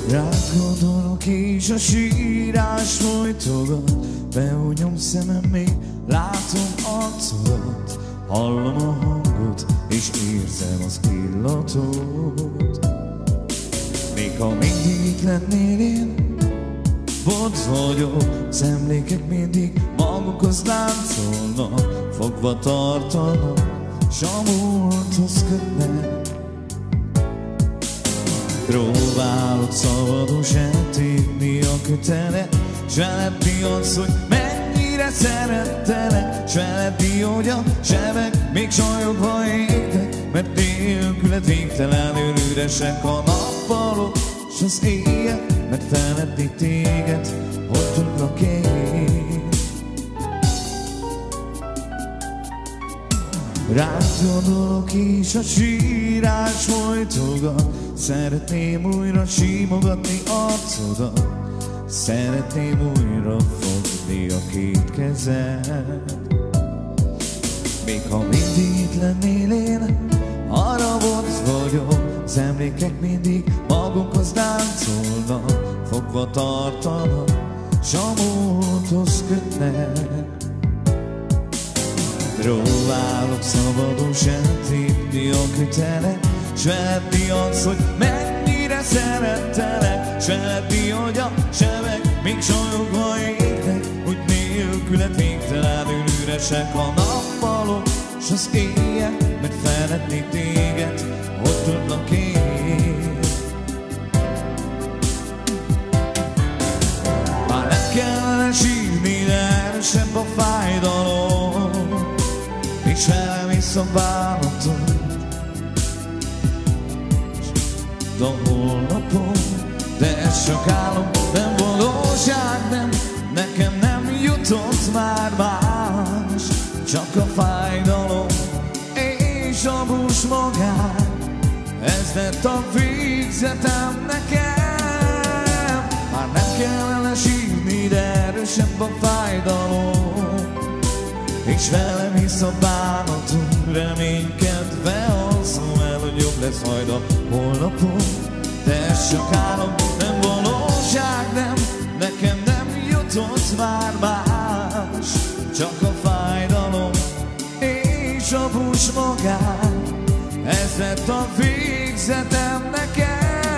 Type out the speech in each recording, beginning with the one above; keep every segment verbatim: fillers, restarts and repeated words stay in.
Rád gondolok és a sírás folytogat, beúnyom szemem, még látom arcodat. Hallom a hangot és érzem az illatot. Még ha mindig itt lennél én, bot vagyok, az emlékek mindig magukhoz láncolnak, fogva tartanak, s a múlthoz kötnek. Próbálok szabados eltépni a kötelet, s feledni az, hogy mennyire szerettelek, s feledni, hogy a sebek még sajogva égnek, mert nélküled végtelenül üresek a nappalok s az éjjel, mert feledni téged, hogy tudlak én. Rád gondolok és a sírás folytogat, szeretném újra simogatni arcodat, szeretném újra fogni a két kezed. Még ha mindig itt lennél én, arra volt vagyok, az emlékek mindig magunkhoz láncolnak, fogva tartanak, s a múlthoz kötnek. Próbálok szabadon eltépni a kötelet, s feledni az, hogy mennyire szerettelek, s feledni, hogy a sebek még sajogva égnek, hogy nélküled végtelenül üresek a nappalok s az éjjel, mert feledni téged, hogy tudlak én. Már nem kellene sírni, de erősebb a fájdalom, és velem is a bánatom. De holnapom, de ez csak álom, nem valóság, nem, nekem nem jutott már más, csak a fájdalom és a bús magán, ez lett a végzetem nekem. Már nem kellene sírni, de erősebb a fájdalom, és velem hisz a bánatom, reménykedve alszom el, hogy jobb lesz majd a holnapom. De ez csak álom, nem valóság, nem, nekem nem jutott már más, csak a fájdalom és a bús magán, ez lett a végzetem nekem.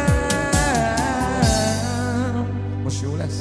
Most jó lesz?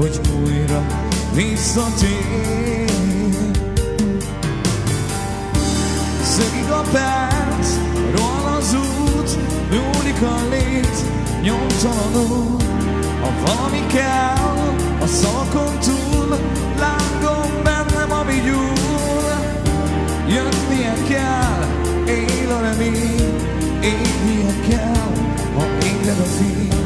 hogy újra visszatér. Szökik a perc, rohan az út, múlik a lét, nyomtalanul. Ha valami kell, a szavakon túl, lángom bennem, ami gyúl. Jönnie kell, él a remény, égnie kell, ha éged a fény.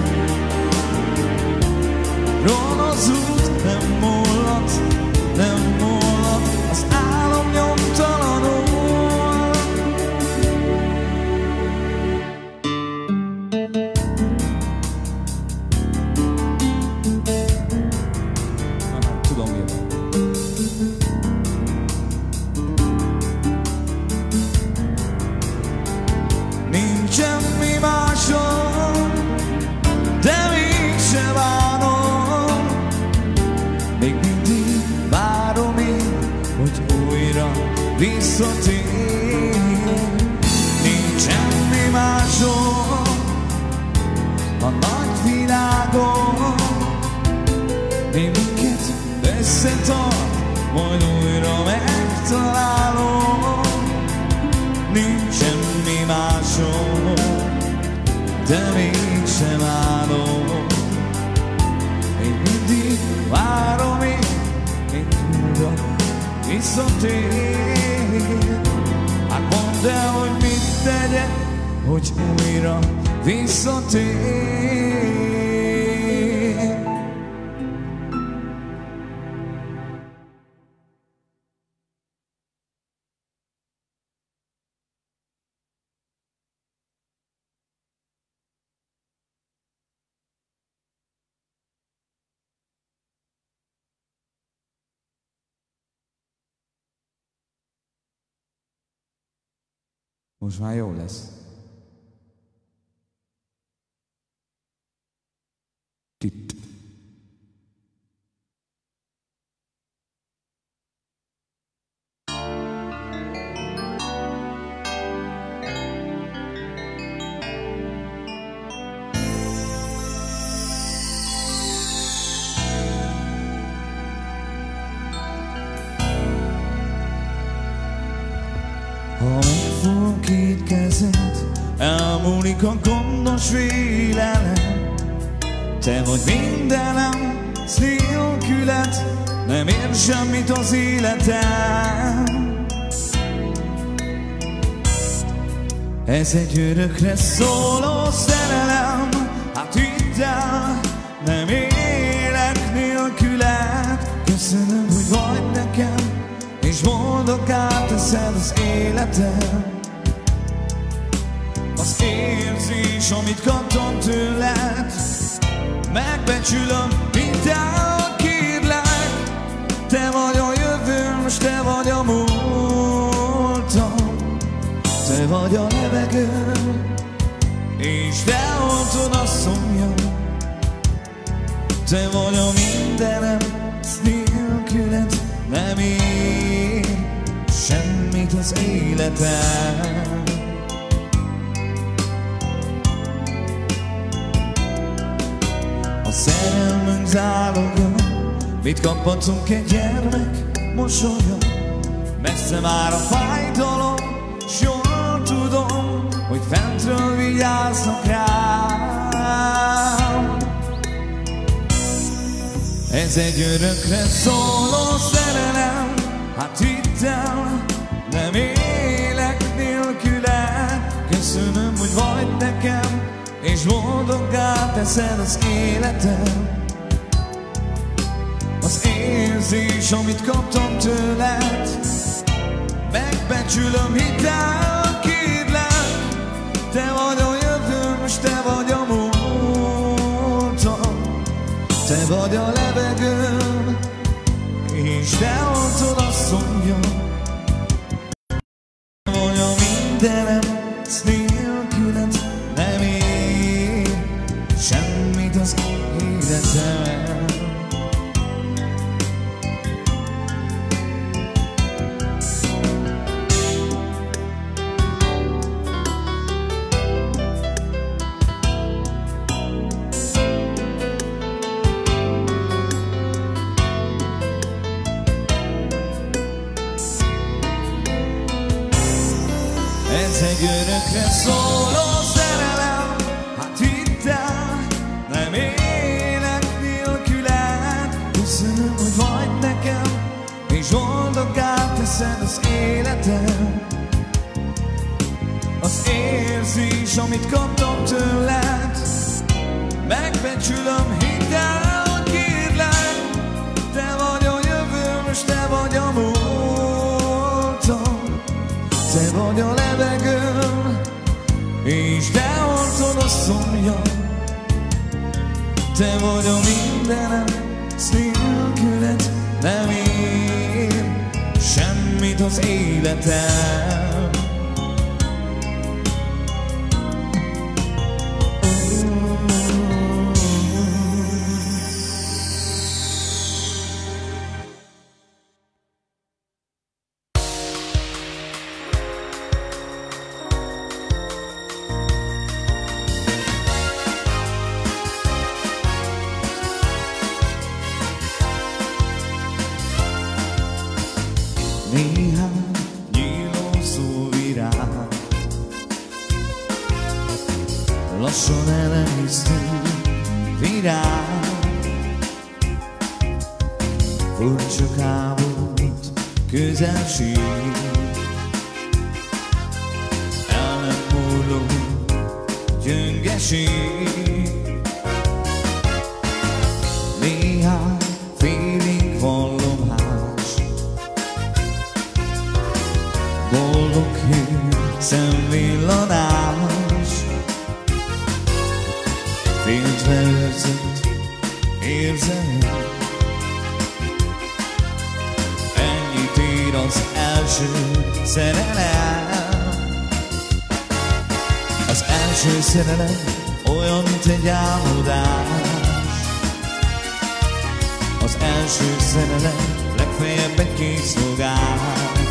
Rohan az út, nem múlhat, nem múlhat, az álom nyomtalanul. Semmi másom, de mégsem bánom. Még mindig várom én, hogy újra visszatér. Nincs semmi másom a nagy világon, még minket összetart, majd újra megtalálom. Nincs semmi másom, de mégsem állom. Még mindig várom én, én újra visszatér. Hát mondd el, hogy mit tegyek, hogy újra visszatér. Most már jó lesz. Itt. Ha megfogom két kezed, elmúlik a gondos vélelem. Te vagy mindenem, s nélküled nem ér semmit az életem. Ez egy örökre szóló szerelem, hát hidd el, nem élek nélküled. Köszönöm, hogy vagy nekem, és boldoggá teszed az életem. Az érzés, amit kaptam tőled, megbecsülöm, mint el, kérlek. Te vagy a jövőm, s te vagy a múltam. Te vagy a levegőm, és te oltod a szomjam. Te vagy a mindenem, s nélküled nem ér semmit az életem. A szerelmünk záloga, mit kaphatunk egy gyermek mosolya. Messze már a fájdalom, s jól tudom, hogy fentről vigyáznak rám. Ez egy örökre szóló szerelem, hát hidd el, nem élek nélküled. Köszönöm, hogy vagy nekem, és boldoggá teszed az életem. Az érzés, amit kaptam tőled, megbecsülöm, hidd el, kérlek. Te vagy a jövőm, s te vagy a múltam. Te vagy a levegőm, és te oltod a szomjam. Te vagy a mindenem, s nélküled nem ér semmit az életem. Egy örökre szóló szerelem, hát hittem, nem élek nélküled. Köszönöm, hogy vagy nekem, és boldoggá teszed az életem. Az érzés, amit kaptam tőled, megbecsülöm, hidd el, hogy kérlek. Te vagy a jövőm, és te vagy a múltam. Te vagy a levegőm, és te hordod a szomjam. Te vagy a mindenem, s nélküled nem ér semmit az életem. Néhány nyíló szóvirág lassan elemésztő virág. Furcsa kábult közelség, el nem múló gyöngeség. Néhány félig vallomás, boldog hű szemvillanás. Féltve őrzött érzelem, ennyit ér az első szerelem. Az első szerelem olyan, mint egy álmodás. Az első szerelem legfeljebb egy készfogás.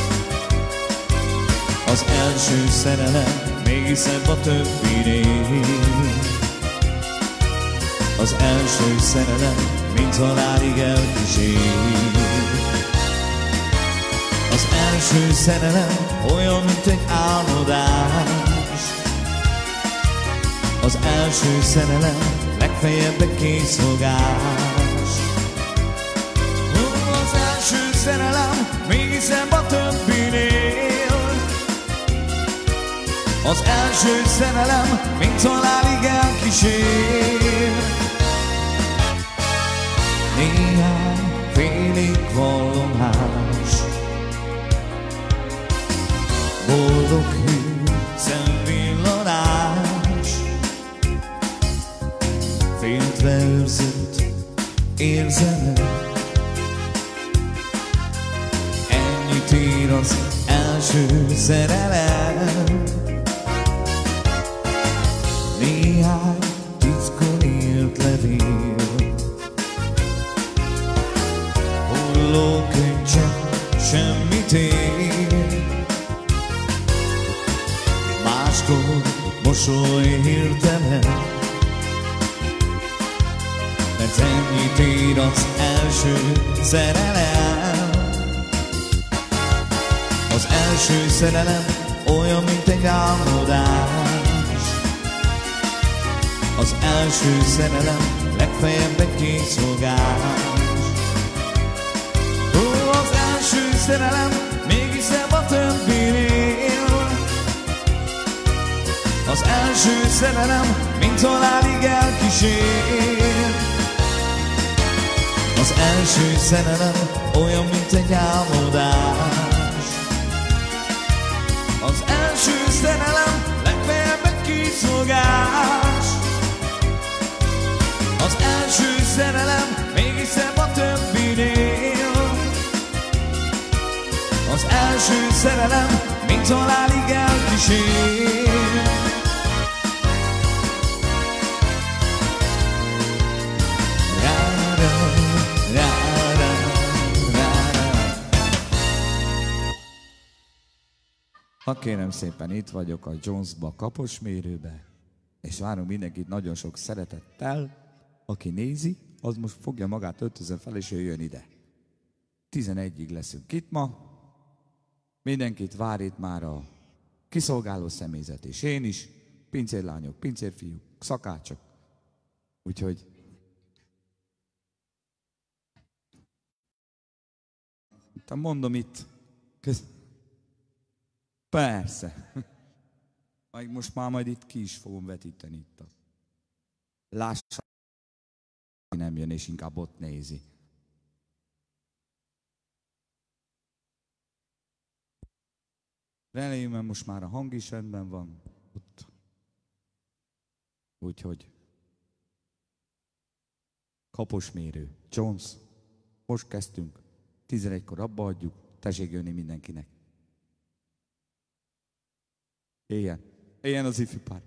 Az első szerelem még szebb a többinél. Az első szerelem mint halálig elkísér. Az első szerelem olyan, mint egy álmodás. Az első szerelem legfeljebb egy készfogás. Az első szerelem még szebb a többinél. Az első szerelem mint halálig elkísér. Néhány félig vallomás, boldog hű szemvillanás. Féltve őrzött érzelem, ennyit ér az első szerelem. Néhány titkon írt levél, hulló könycsepp semmit ér. Máskor mosoly hirtelen, mert ennyit ér az első szerelem. Az első szerelem olyan, mint egy álmodás. Az első szerelem legfeljebb egy készfogás. Ó, az első szerelem mégis szebb a többinél. Az első szerelem mint halálig elkísér. Az első szerelem olyan, mint egy álmodás. Az első szerelem legfeljebb egy készfogás. Az első szerelem mégis szebb a többinél. Az első szerelem mint halálig elkísér. Ha kérem szépen, itt vagyok a Jonesba kaposmérőbe, és várunk mindenkit nagyon sok szeretettel. Aki nézi, az most fogja magát öltözön fel, és jöjjön ide. tizenegyig leszünk itt ma. Mindenkit vár itt már a kiszolgáló személyzet, és én is, pincérlányok, pincérfiúk, szakácsok. Úgyhogy mondom itt, köz... persze, majd most már majd itt ki is fogom vetíteni itt. Lássa, nem jön, és inkább ott nézi. Remélem, most már a hang is rendben van ott. Úgyhogy kaposmérő, Jones, most kezdtünk, tizenegykor abba adjuk, tessék jönni mindenkinek. Éljen, éljen az ifjú pár.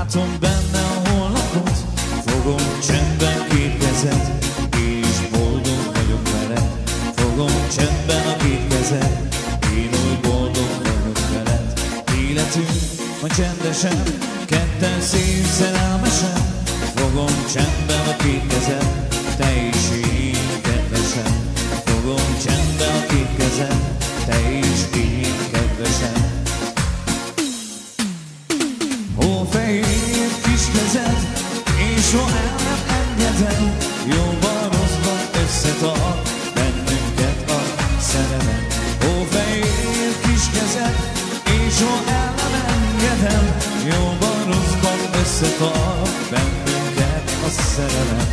Látom benne a holnapot, fogom csendben két kezed, és boldog vagyok veled. Fogom csendben a két kezed, én úgy boldog vagyok veled. Életünk ma csendesen, ketten szép szerelmesen. Fogom csendben a két kezed, te és én kedvesen. Fogom csendben a két kezed, te és én kedvesen. Hófehér kis kezed, én soha el nem engedem. Jóban rosszban összetart bennünket a szerelem. Hófehér kis kezed, én soha el nem engedem. Jóban rosszban összetart bennünket a szerelem.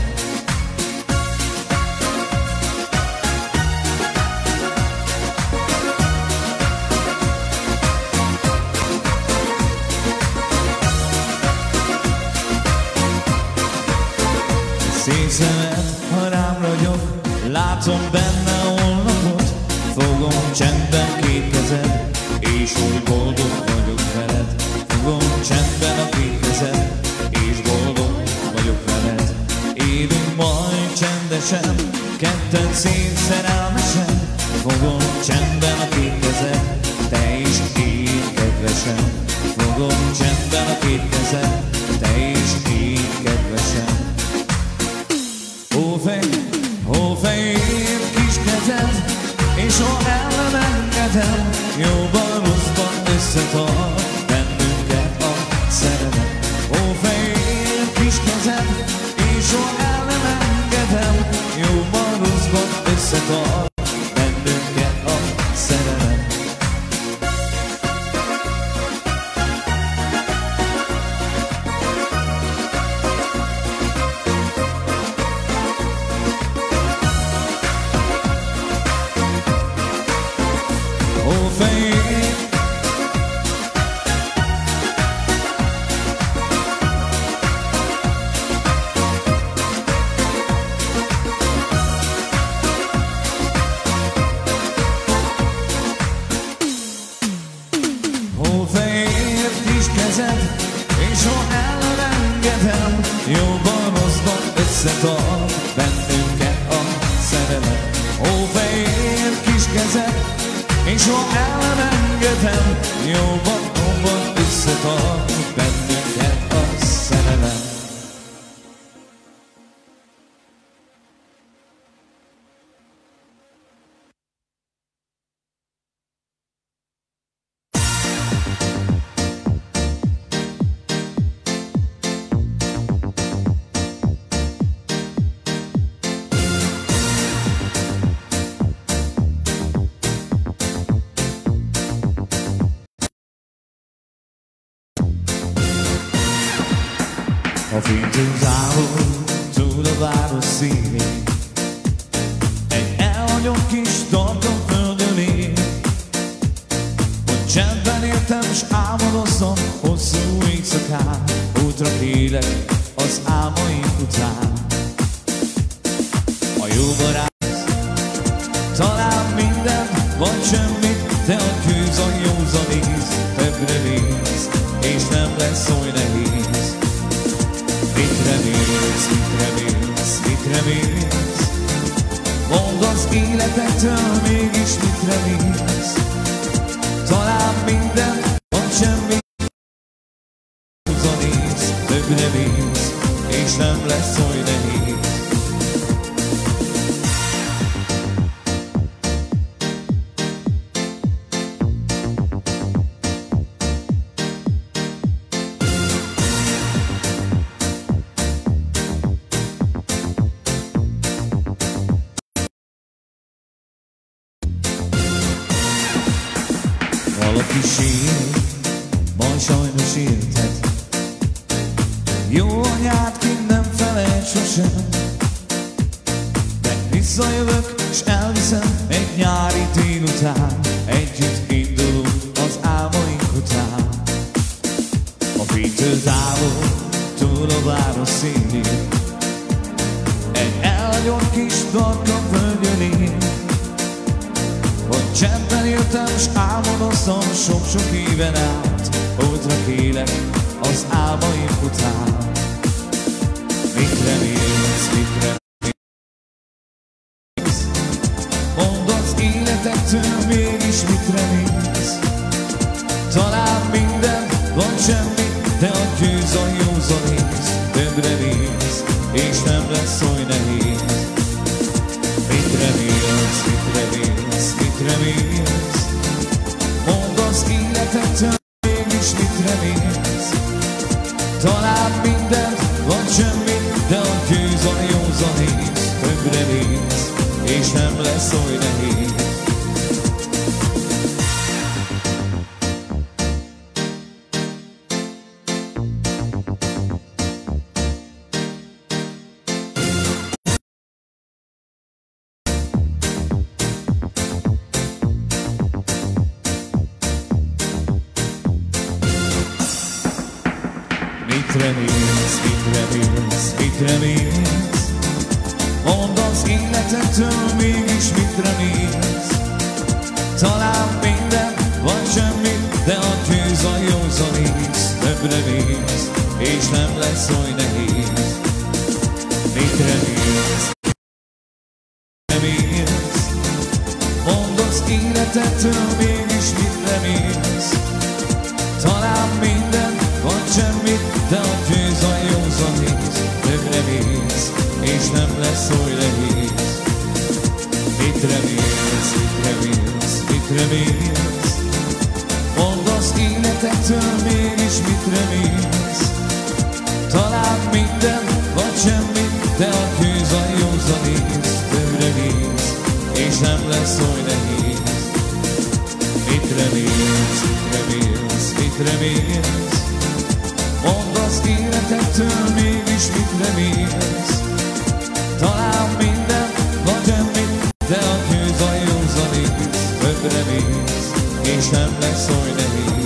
Szép szemed, ha rám ragyog, látom benne a holnapot. Fogom csendben két kezed, és úgy boldog vagyok veled. Fogom csendben a két kezed, és boldog vagyok veled. Élünk majd csendesen, ketten szép szerelmesen. Fogom csendben a két kezed, te és én kedvesen. Fogom csendben a két kezed, te és én kedvesen. Hófehér, hófehér kis kezed, és soha el nem engedem. Jóban rosszban összetart bennünket a szerelem. Hófehér kis kezed, és soha el nem engedem. Jóban rosszban összetart bennünket a szerelem. Hófehér kis kezed, és soha el nem engedem. Jóban rosszban összetart bennünket a szerelem. Hófehér kis kezed, és soha el nem engedem. Jóban, jóban összetart bennünket a szerelem. A fénytől zárul túl a város színén, egy elhagyott kis tartom földön él. Hogy csendben éltem s álmodozom hosszú éjszakán, útra kélek az álmaim után. A jó barát talán mindent vagy semmit, de a kőz a józan íz, többre néz, és nem lesz oly nehéz. Mit remélsz, mit remélsz, mit remélsz? Mondd az életektől mégis mit remélsz? Talán minden, vagy semmi. Húzanész, többre mész, és nem lesz oly nehéz. Valaki sír, majd sajnos érted. Jó anyád kint nem felejt sosem, de visszajövök s elviszem egy nyári délután. Együtt indulunk az álmaink után. A fénytől távol, túl a város színén, egy elhagyott kis tarka földjön él. Hogy csendben éltem s álmodoztam sok-sok éven át, útra kélek az álmaim után. Mit remélsz, mit remélsz? Mondd az életettől mégis mit remélsz? Talán minden, vagy semmi, de a győz a józan ész. Többre néz, és nem lesz oly nehéz. Mit remélsz, mit remélsz, mit remélsz? Mondd az életettől mégis mit remélsz? Talán minden, vagy semmi, de a győz a józan ész. Többre néz, és nem lesz oly nehéz. Mit remélsz, mit remélsz, mit remélsz? Mondd az életettől mégis mit remélsz? Talán minden, vagy semmi, de a győz a józan ész. Többre mész, és nem lesz oly nehéz. Mit remélsz, mit remélsz? Mondd az életettől mégis mit remélsz? Talán minden, vagy semmi, de a győz a józan ész. Többre mész, és nem lesz oly nehéz. Mit remélsz, mit remélsz, mit remélsz? Mondd az életettől mégis mit remélsz? Talán minden, vagy semmi, de a győz a józan ész. Többre mész, és nem lesz oly nehéz. Mit remélsz, mit remélsz, mit remélsz? Mondd az életettől mégis mit remélsz? Talán minden, vagy semmi, de a győz a józan ész. Többre mész, és nem lesz oly nehéz.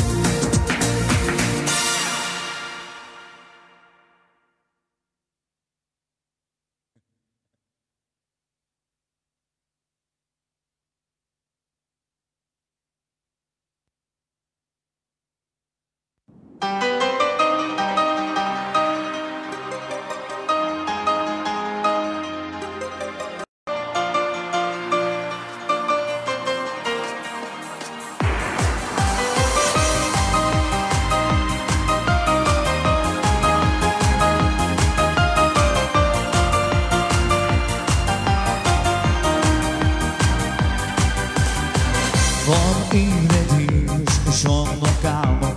Van éledés, és vannak álmok,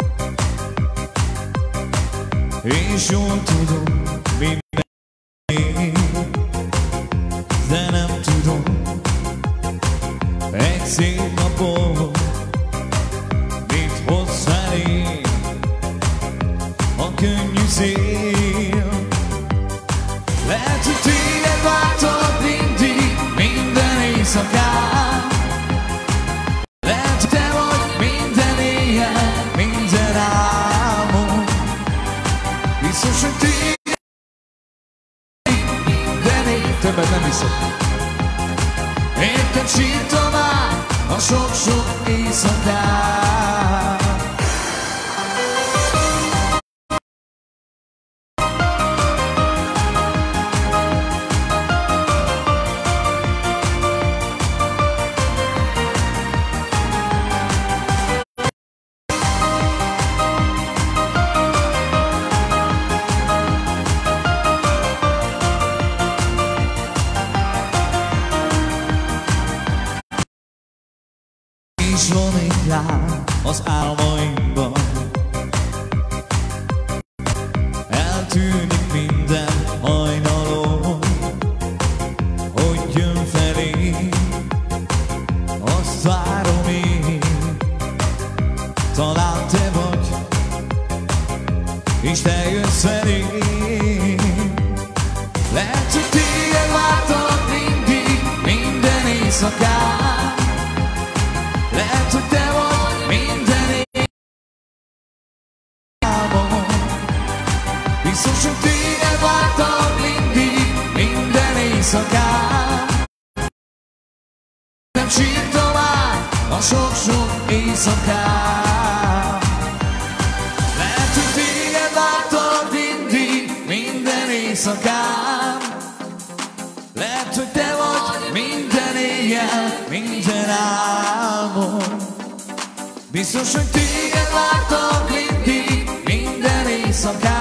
és jól tudom minden ég, de nem tudom egy szép napon mit hoz felé a könnyű szél. Lehet, hogy téged váltalak mindig, minden éjszakán. Lehet, te vagy minden éjjel, minden álmom. Biztos, hogy téged minden éjjel. Többet nem hiszek. Érted sírtam át a sok-sok éjszakán. És van egy láng az álmaimban, eltűnik minden hajnalon, hogy jön felé, azt várom én. Talán te vagy, és te jössz felé. Lehet, hogy téged vártalak mindig, minden éjszakán. Lehet, hogy te vagy minden álmom. Biztos, hogy téged vártalak mindig, minden éjszakán. Nem sírtam át a sok-sok éjszakán. Lehet, éjszakán. Lehet, hogy te vagy minden éjjel, minden álmom. Biztos, hogy téged láttak mindig, minden éjszakán.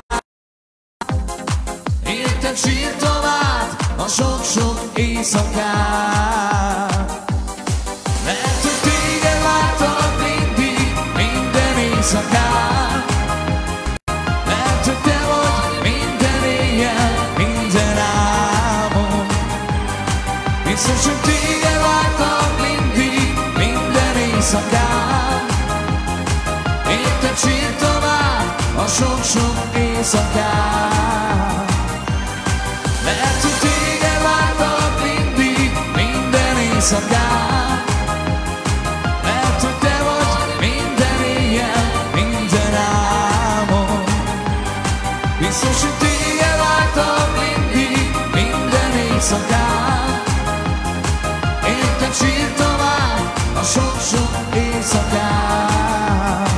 Érted sírtam át a sok-sok éjszakán. Lehet, hogy téged láttak mindig, minden éjszakán. Lehet, hogy te vagy minden éjjel, minden álmom. Biztos, hogy téged láttak mindig, minden éjszakán. Érted sírtam át a sok-sok éjszakán. Lehet, hogy téged láttak mindig, minden éjszakán. Lehet, hogy te vagy minden éjjel, minden álmom. Biztos, hogy téged láttak mindig, minden éjszakán. Érted sírtam át a sok-sok éjszakán.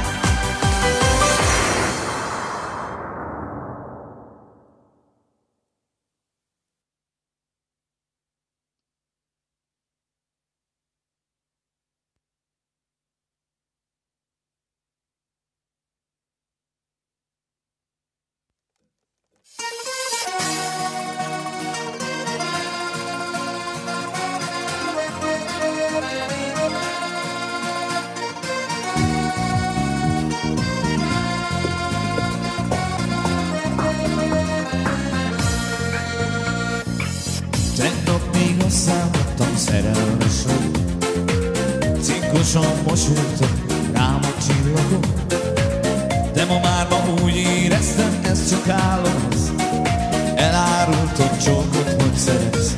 Tegnap még azt számoltam, szerelmes vagy. Cinkosan mosolyogtak rám a csillagok. De ma már ma úgy éreztem, ez csak álom lesz. Elárultad csókot, hogy szeretsz.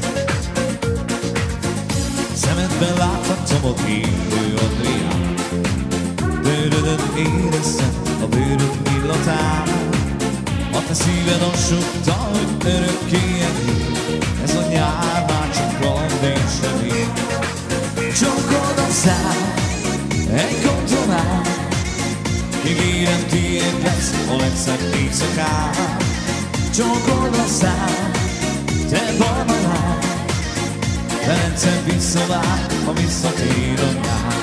Szemedben láthattam a élő Adrián. Bőrödön éreztem a bőröd illatát. A te szíved azt sukta, hogy örökké ennyi. Ez a nyár már csak randén sem ér. Csókod a szám, egy kontonál. Ígérem, tiéd lesz a legszebb éjszakán. Csókod a szám, te barna lány. Velencem visszavár, ha visszatér a nyár.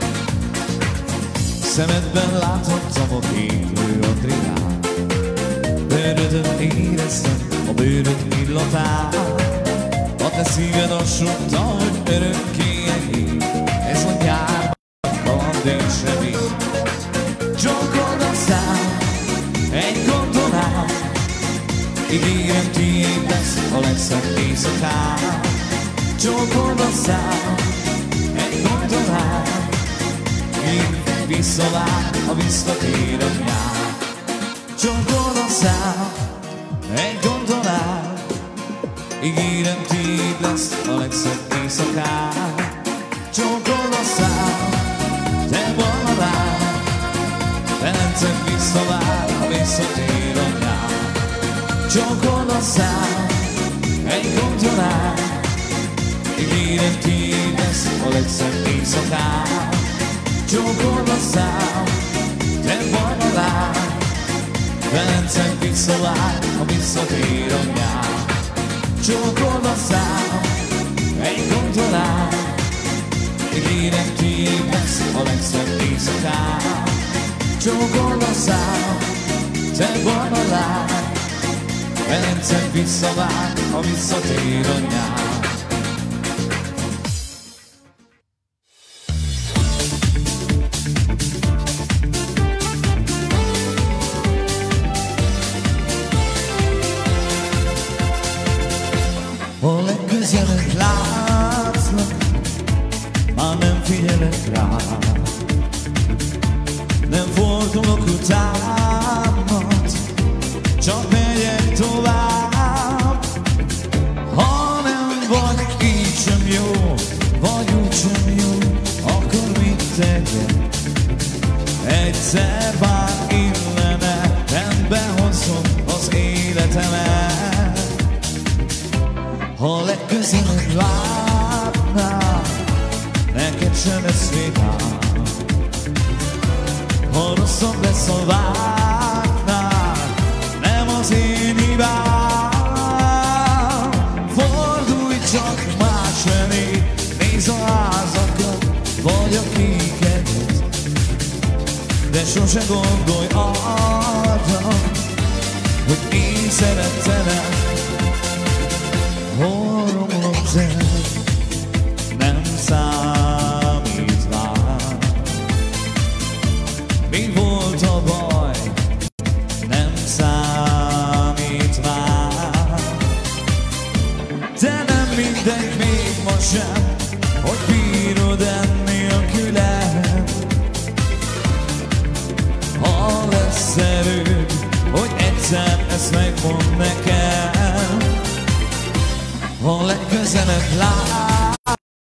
Szemedben láthattam a kéklő Adrián. Bőrödön éreztem a bőröd illatát. A te szíved azt sukta, hogy örökké ennyi. Ez a nyár kalandén sem ér. Csókod a szám, egy gondonál. Ígérem, tiéd lesz a legszebb éjszakán. Csókod a szám, egy gondonál. Én visszavár, ha visszatér a nyár. Csókod a szám, egy gondonál. Ígérem, tiéd lesz a legszebb éjszakán. Csókod a szám, te barna lány. Velencem visszavár, ha visszatér a nyár. Csókod a szám, egy gondonál. Ígérem, tiéd lesz a legszebb éjszakán. Csókod a szám, te barna lány. Velencem visszavár, ha visszatér a nyár. Csókod a szám, egy gondonál. Ígérem, tiéd lesz a legszebb éjszakán. Csókod a szám, te barna lány. Velencem visszavár, ha visszatér a nyár. Hol legközelebb látszlak, már nem figyelek rád. Nem fordulok utánad, csak megyek tovább. Ha nem vagy így sem jó, vagy úgy sem jó, akkor mit tegyek? Egyszer már illene, rendbe hozzon az életemet. Ha legközelebb látnál, neked sem lesz végám. Ha rosszabb lesz a vágnál, nem az én hibám. sose gondolj arra, hogy én szerettelek. Hol romlott el, nem számít már. Mi volt a baj, nem számít már. De nem mindegy még ma sem, hogy bírod ennélkülem. Ha lesz erőd, hogy egyszer ezt megmond nekem. Ha legközelebb lát,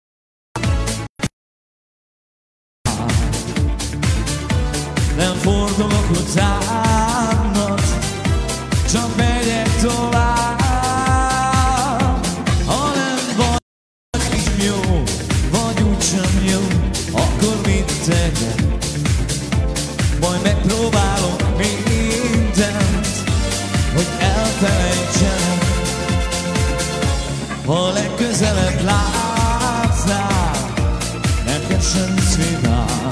nem fordulok utánad, csak megyek tovább. Ha nem vagy is jó, vagy úgysem jó, akkor mit tegyek? Majd megpróbálok mindent, hogy elfelejtsenek. Ha legközelebb látszál, neked sem szívál.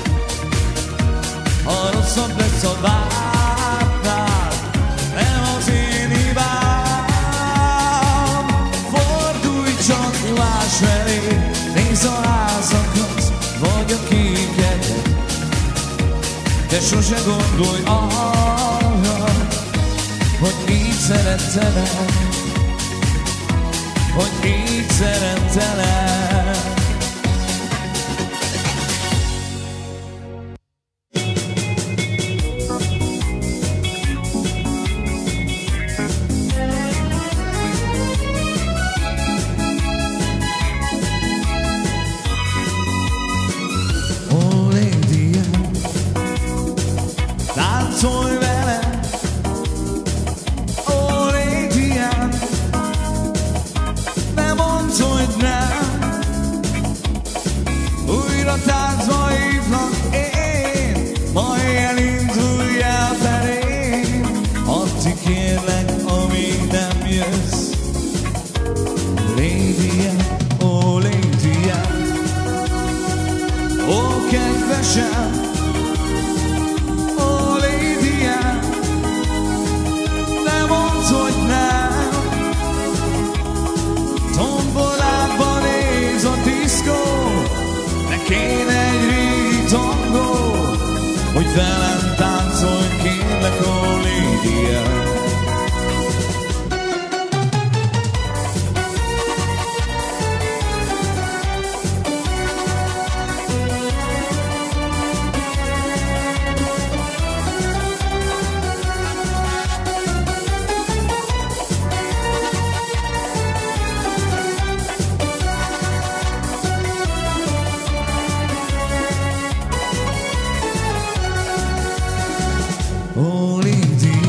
Ha rosszabb lesz a vártnál, nem az én hibám. Fordulj csak, láss felé, nézz a házakat, vagy a kéket. De sose gondolj arra, hogy így szerettelek, hogy így szerettelek. Oh lady, táncolj velem. Oh lady, ne mondd, hogy nem. Újra táncba hívlak én, majd elinduljál felém. Addig kérlek, amíg nem jössz. Lady, oh lady, ó kedvesem. Oh lady, ne mondd, hogy nem. Tombolában néz a diszkó, ne kéne egy régi tangó, hogy velem táncolj, kérlek, ó lady. Oh lady,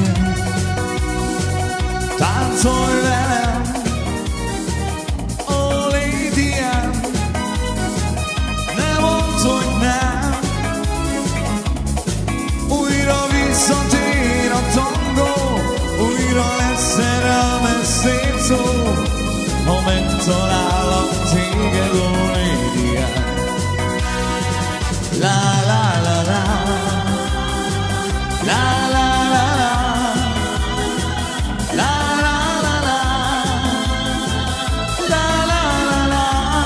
táncolj velem. Oh lady, ne mondd, hogy nem. Újra visszatér a tangó, újra lesz szerelmes szép szó, ha megtalálok téged, oh lady. La la la la, la la la la, la la la la, la la la la.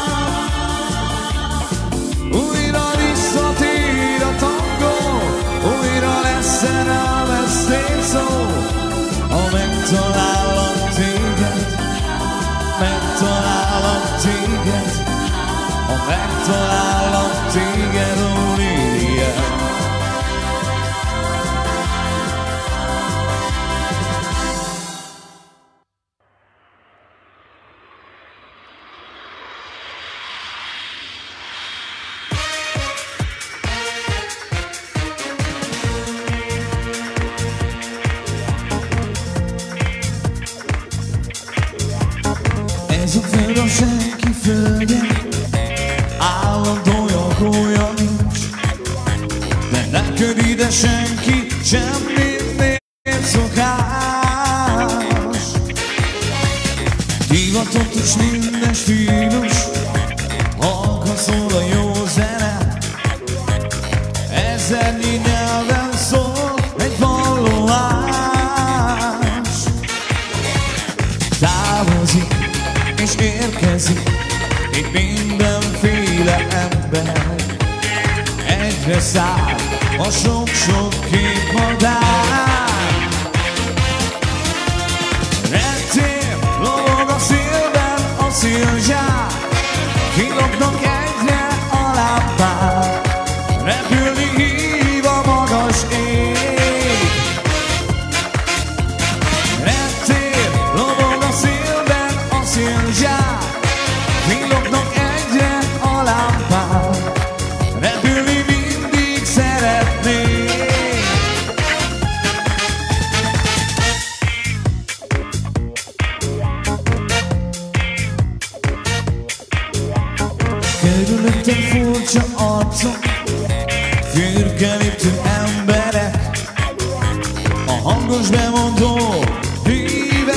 Újra visszatér a tangó, újra lesz szerelmes szép szó, ha megtalálok téged, megtalálok téged, ha megtalálok téged, ó Lídia. Ez a föld a senki földje, állandó jogója nincs, de neked ide senki semmit nem szokás. Divatott és minden stílus, halkan szól a jó zene, ezernyi nyelv távozik és érkezik itt mindenféle ember. Egyre száll a sok-sok kék madár. Reptér, lobog a szélben a szélzsák, kilopnak egyre a lámpák, repülni hív a magas ég. Reptér, lobog a szélben a szélzsák, kilopnak egyre a lámpák, repülni mindig szeretnék. Körülöttem furcsa arcok, fürkelítő emberek, a hangos bemondó hívek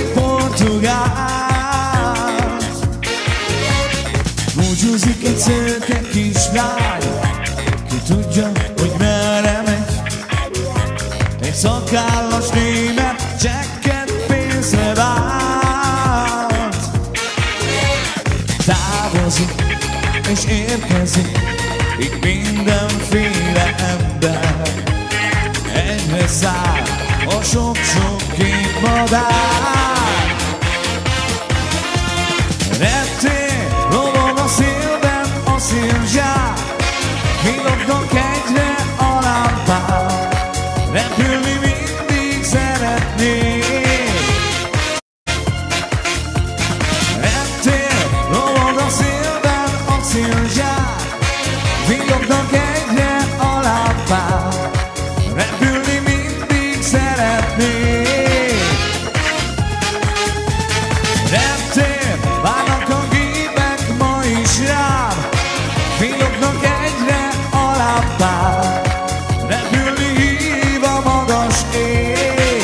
portugált. Búcsúzik egy szőke kislány, ki tudja, hogy merre megy. Egy szakállas német csekket pénzre vált. Távozik és érkezik itt mindenféle ember. Egyre száll a sok-sok kék madár. Reptér, lobog a szélben a szélzsák, kilopnak egyre a lámpák, repülni mindig szeretnék. Reptér, lobog a szélben a szélzsák, villognak egyre a lámpák, repülni mindig szeretnék. Reptér, várnak a gépek ma is rám, villognak egyre a lámpák, repülni hív a magas ég.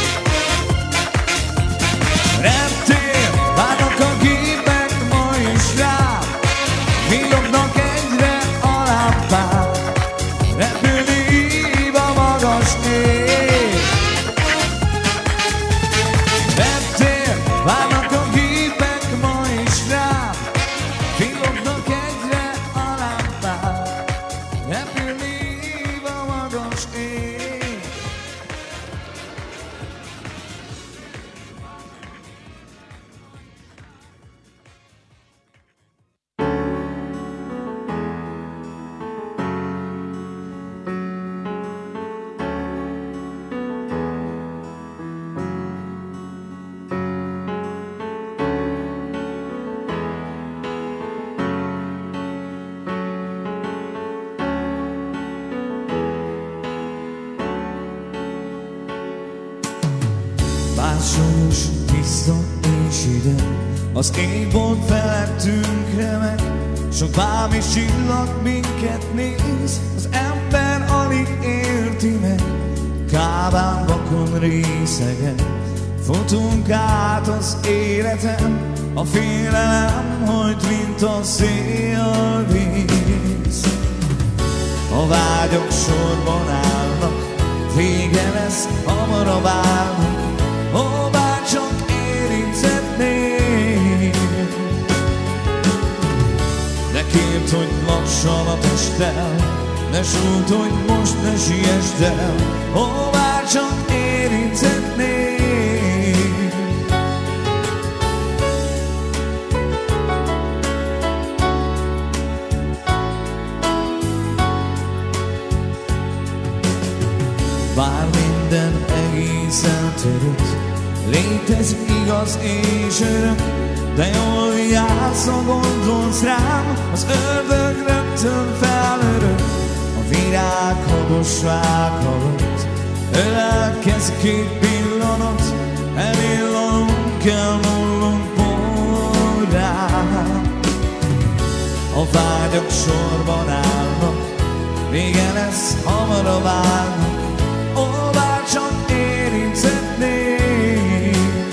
Reptér, várnak a gépek ma is rám, villognak egyre a lámpák, repülni hív a magas ég. Reptér, várnak a gépek ma is rám, villognak egyre a lámpák, repülni hív a magas ég. Bársonyos, tiszta és ideg, az égbolt felettünk remeg. Sok vám és csillag minket néz, az ember alig érti meg. Kábán vakon részegen, futunk át az életen. A félelem hajt, mint a szélvíz. A vágyok sorban állnak, vége lesz, hamarabb állnak. Ó, bárcsak érinthetnél, de kért, hogy lassan a testel, ne sújt, hogy most ne siessd el. Ó, bárcsak érinthetnél. Bár minden egészen törött, létezik igaz és örök, de jól vigyázz, ha gondolsz rám, az ördög rögtön felörök. A virág habosság halott, ölelkezik két pillanat, elillanunk, elmullunk porrán. A vágyak sorban állnak, vége lesz, hamarabb állnak. Ó, bárcsak érinthetnél,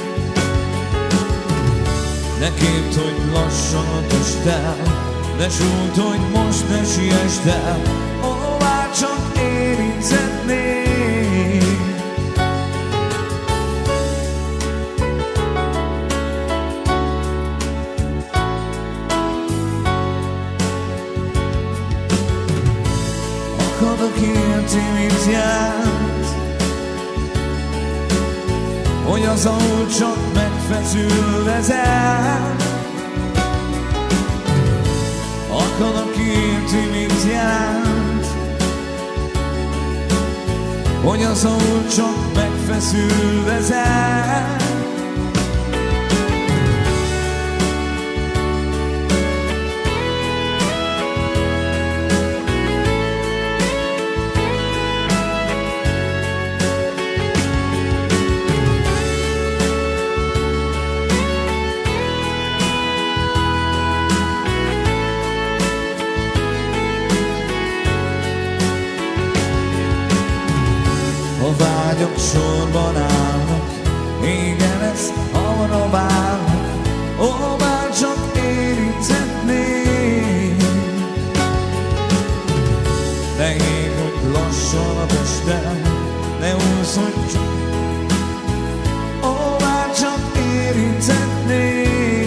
de kért, hogy lassan a testel, de sújt, hogy most ne siessd el. Ó, bárcsak érinthetnél. mit jelent, hogy az autó csak megfeszül vezet. Akarnak érti, mit jelent, hogy az autó csak megfeszül vezet. A vágyok sorban állnak, igen, ezt arra várnak, ó, bár csak érinthetnék. De ég, hogy lassan a testem, ne úszodj csak, ó, bár csak érinthetnék.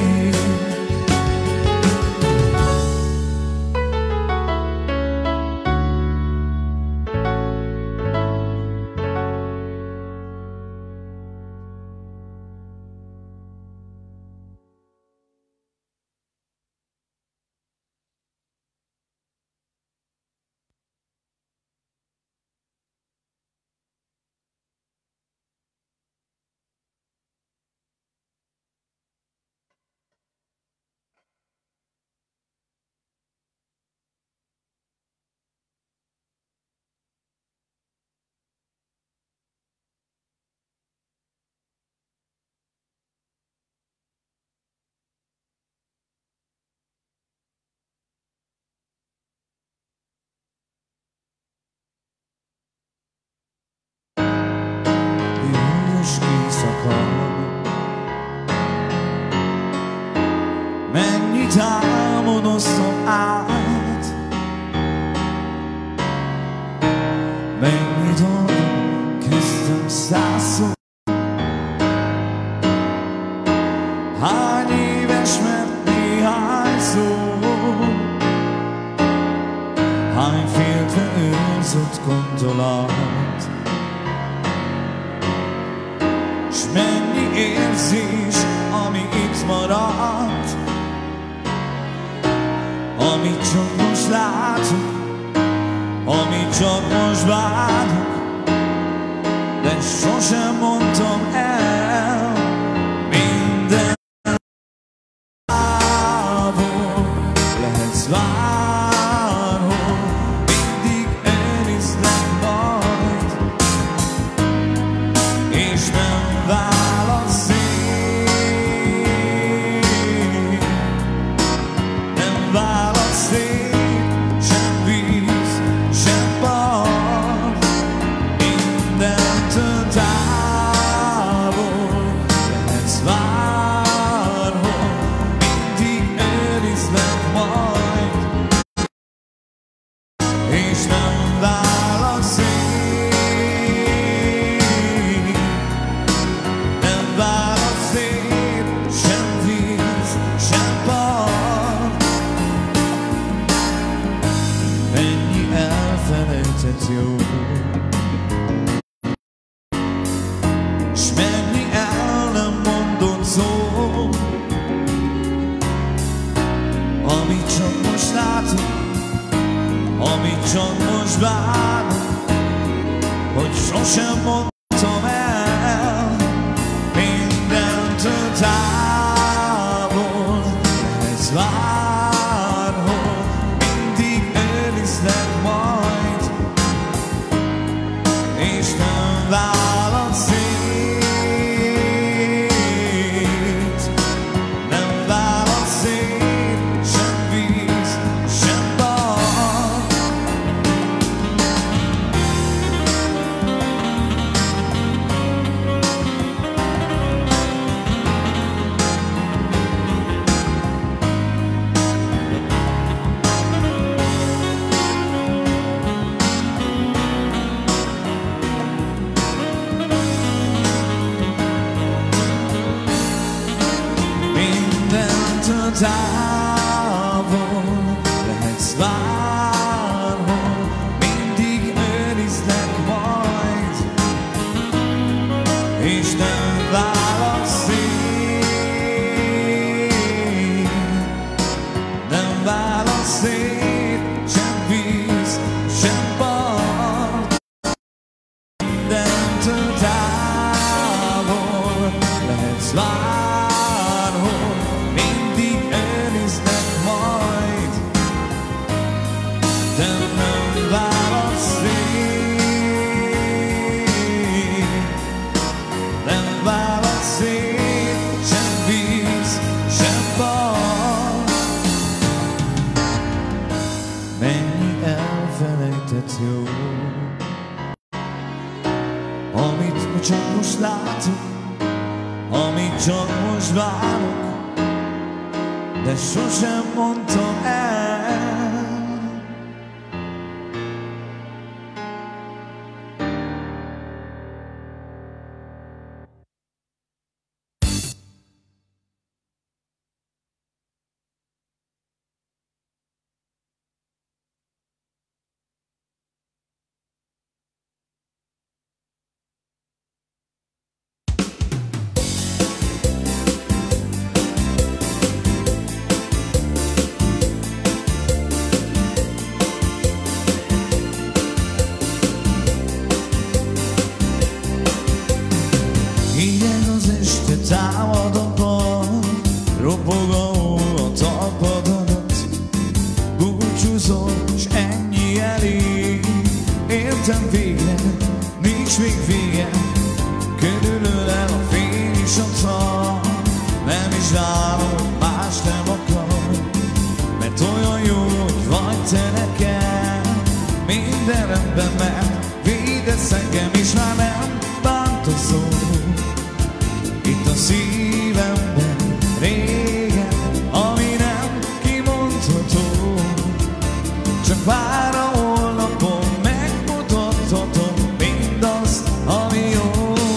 Mennyit álmodoztam át, mennyit arra kezdtem százszor. Hány éves, mert néhány szó, hány féltve őrzött gondolat, s mennyi érzés, ami itt maradt, amit csak most látok, amit csak most bánok, de sosem mondtam el. Minden távol lehetsz bárhol, mindig elhiszlek majd, és nem válasz szét, nem válasz szét, sem víz, sem part, mindentől távol lehetsz bárhol, mindig elhiszlek majd, és nem válasz szét, nem válasz szét, sem víz, sem part. Mennyi elfelejtett jó, s mennyi el nem mondott szó, amit csak most látok, amit csak most bánok, hogy sosem mondtam el. Mindentől távol lehetsz bárhol, mindig elhiszlek majd, és nem válasz szét, nem válasz szét, sem víz, sem part. Mindentől távol lehetsz bárhol, mindig őrizlek majd. várok, de sosem mondtam el. Támadokon, ropogó a talpadat, búcsúzol, s ennyi elég. Értem végre, nincs még vége, körülölel a fény és a szar. Nem is várom, más nem akar, mert olyan jó, hogy vagy te nekem. Minden rendben, mert védesz engem, és már nem bántozol. Itt a szívemben régen, ami nem kimondható, csak vár a holnapon, megmutathatom mindazt, ami jó.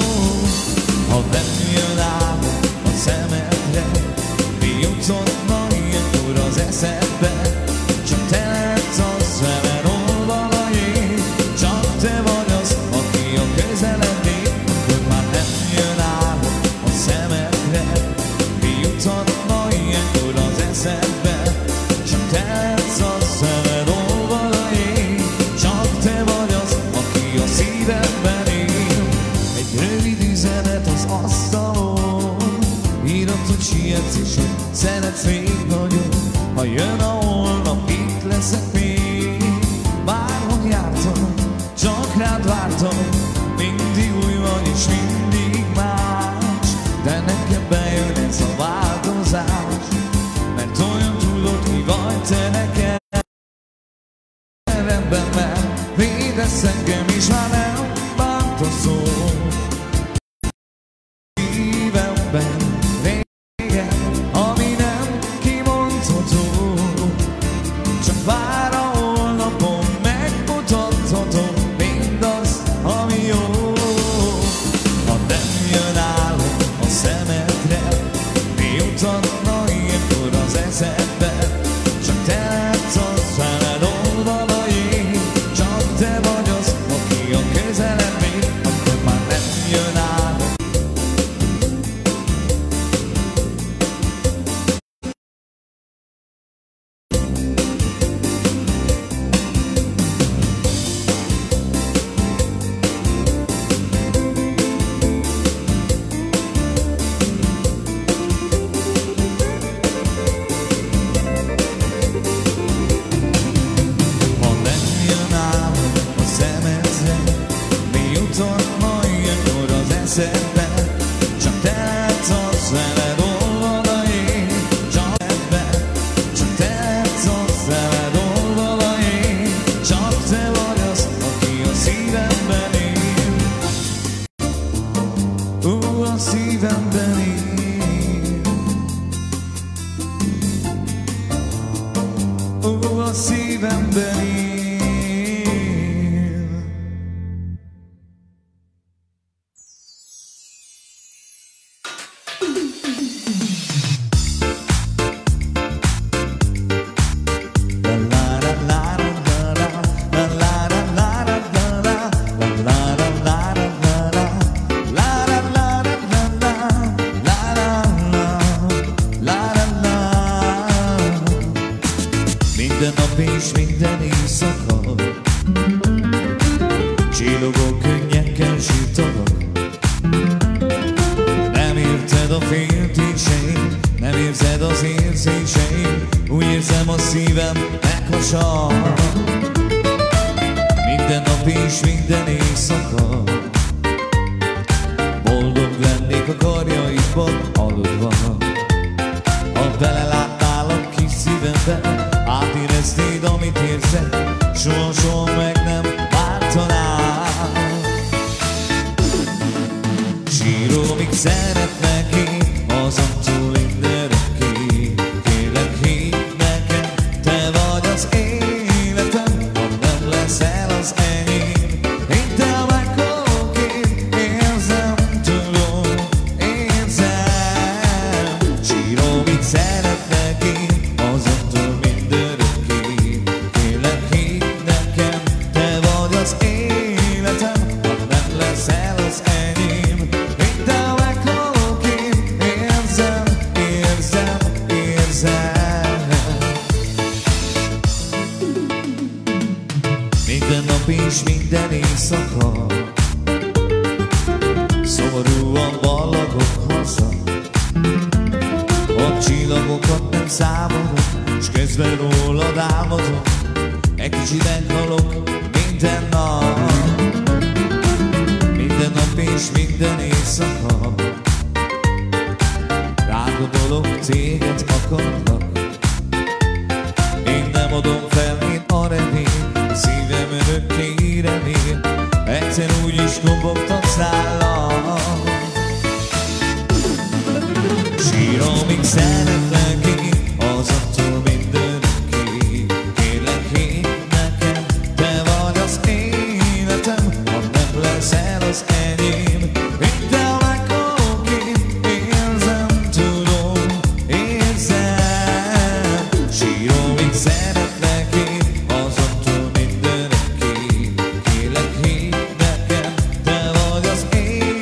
Ha nem jön át a szemedre, mi jutotna ilyenkor az eszedbe? Csak te lehetsz a szemed oldalai, csak te vagy az, aki a közeled lép, akkor már nem jön át a szemedre. Mi juthatna ilyenkor az eszedbe? Csak te lehetsz a szemed oldalai, csak te vagy az, aki a szívemben él. Egy rövid üzenet az asztalon, írott, hogy sietsz és hogy szeretsz még nagyon. Ha jön a holnap, itt leszek még. Bárhol jártam, csak rád vártam, mindig új vagy és mindig más. De nekem bejön ez a változás, mert olyan tudod, ki vagy te nekem. Rendben, mert védesz engem, és már nem bántozol. Szívemben régen, ami nem kimondható, csak vár a holnapon, megmutathatom mindazt, ami jó. Ha nem jön álom a szemedre, mi juthatna ilyenkor az eszedbe? Csak te lehetsz a szemed oldalai, csak te vagy az, aki a közeled még, akkor már nem jön álom. Ha nem jön álom a szemedre, mi juthatna ilyenkor az eszedbe? Csak te lehetsz a szemed oldalai, csak ebbe, csak te lehetsz a szemed oldalai, csak te vagy az, aki a szívemben él. Ó, a szívemben él. Ó, a szívemben él. Minden nap és minden éjszaka csillogó könnyekkel sírtalak. Nem érted a féltéseim, nem érzed az érzéseim, úgy érzem a szívem meghasad. Minden nap és minden éjszaka boldog lennék a karjaidban aludva. Ha belelátnál a kis szívembe, átéreznéd, amit érzed, soha-soha meg nem váltanál. Síró, míg szeretnek én, azon túl szeretlek én, azoktól mindörökké. Kérlek, hidd nekem, te vagy az életem, ha nem leszel az enyém. Hidd el, meghalok én, érzem, érzem, érzem. Minden nap és minden éjszaka szomorúan ballagok haza. A csillagokat nem számolom, s közben rólad álmodom. Egy kicsit meghalok minden nap, minden nap és minden éjszaka. Rád gondolok, téged akarlak. Én nem adom fel, én a remény, szívem örökké remény. Egyszer úgyis kobogtatsz nálam. Sírom, míg szeretlek én, azoktól mindörökké. Kérlek, hidd nekem, te vagy az életem, ha nem leszel az enyém. Hidd el, meghalok én, érzem, tudom, érzem. Sírom, míg szeretlek én, azoktól mindörökké. Kérlek, hidd nekem, te vagy az életem,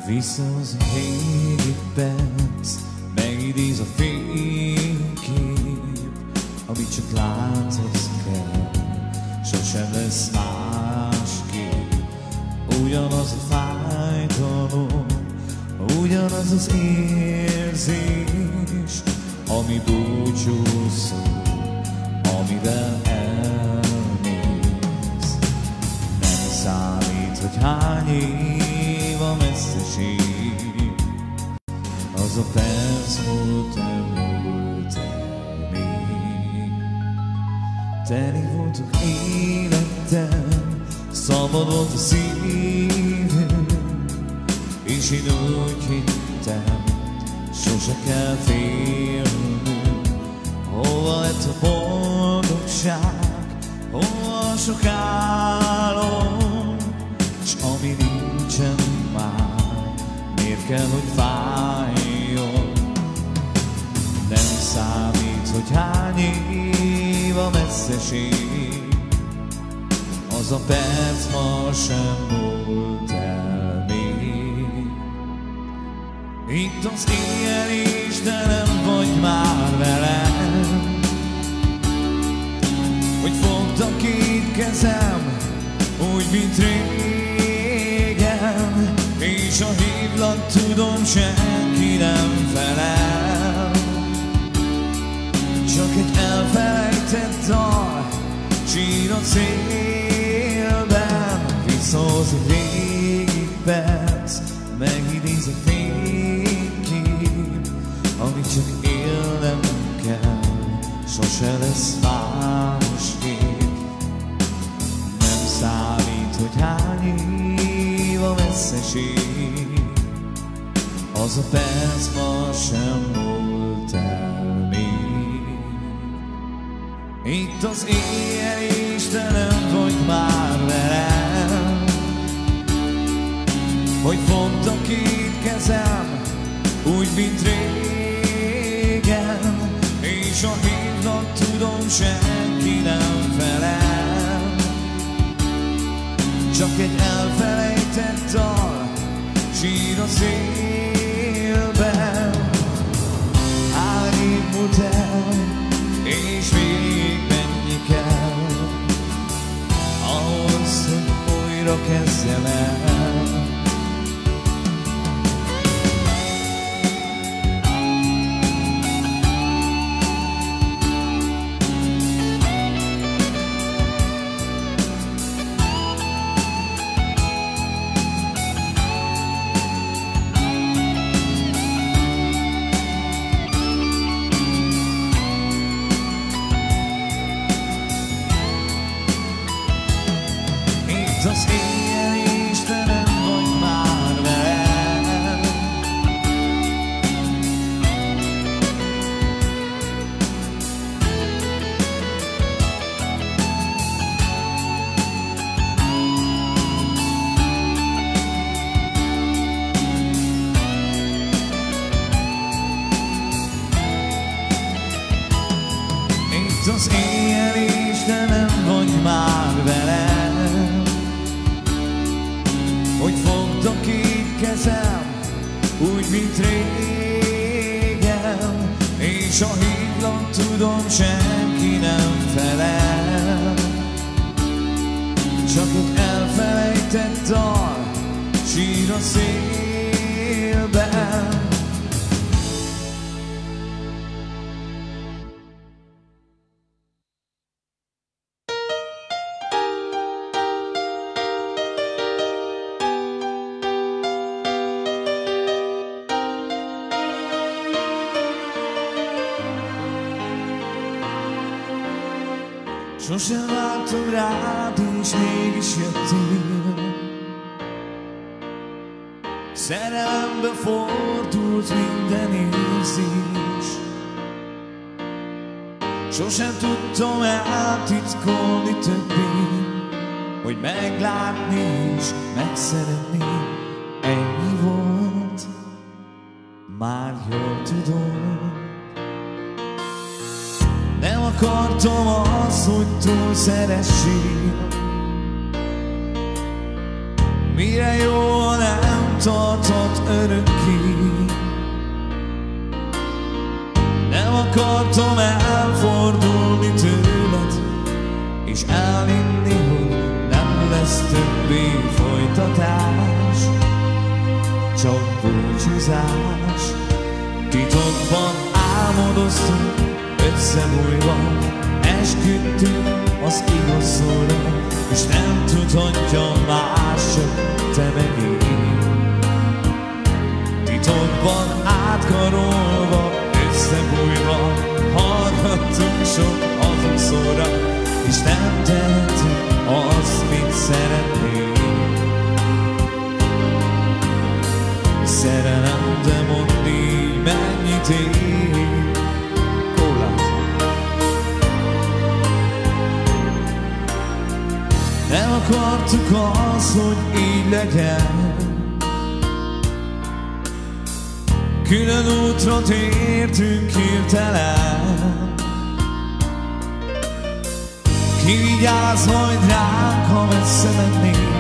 Visszahoz a régi perc, megidéz a fénykép, amit csak látod kell, sosem lesz másképp. Ugyanaz a fájdalom, ugyanaz az érzés, ami búcsúszó, amivel elmész. Nem számít, hogy hány év a messzeség, az a perc múlt el, múlt el még. Teli voltak életem, szabad volt a szívem, és én úgy hittem, sose kell félnünk. Hova lett a boldogság, hova a sok álom, s ami nincsen már, miért kell, hogy fájjon? Nem számít, hogy hány év a messzeség, az a perc ma sem múlt el még. Itt az éjjel is, de nem vagy már velem, hogy fogtam két kezem, úgy, mint régen, és a hívlak tudom, senki nem felel. Csak egy elfelejtett dal, sír a szélben, visszahoz a régi perc, megidéz a fénykép, amit csak élnem kell, sose lesz másképp. Nem számít, hogy hány év a messzeség, az a perc ma sem múlt el még. Itt az éjjel is, de nem vagy már velem, hogy fogtam két kezem, úgy, mint régen, és a hívnak tudom, senki nem felel. Csak egy elfelejtett dal, sír a szélben. Hány év múlt el, és még mennyi kell ahhoz, hogy újra kezdjem el. Az éjjel is, de nem vagy már velem, itt az éjjel is, de nem vagy már velem, hogy fogtam két kezem, úgy, mint régen, és a hívlak tudom, senki nem felel. Csak egy elfelejtett dal, sír a szélben. Sosem vártam rád, és mégis jöttél. Szerelembe fordult minden érzés. Sosem tudtam eltitkolni többé, hogy meglátni és megszeretni. Ennyi volt, már jól tudom. Nem akartam azt, hogy túl szeressél, mire jó, nem tartott örökké. Nem akartam elfordulni tőled, és elhinni, hogy nem lesz többé folytatás, csak búcsúzás. Titokban álmodoztunk, összebújva esküdtünk az igaz szóra, és nem tudhatja más, csak te meg én. Titokban átkarolva, összebújva hallgattunk sok hazugszóra, és nem tehetünk azt, mit szeretnénk. Szerelem, de mondd így, mennyit ér. Kólát. Nem akartuk azt, hogy így legyen. Külön útra tértünk hirtelen. Ki vigyáz majd ránk, ha messze mennénk,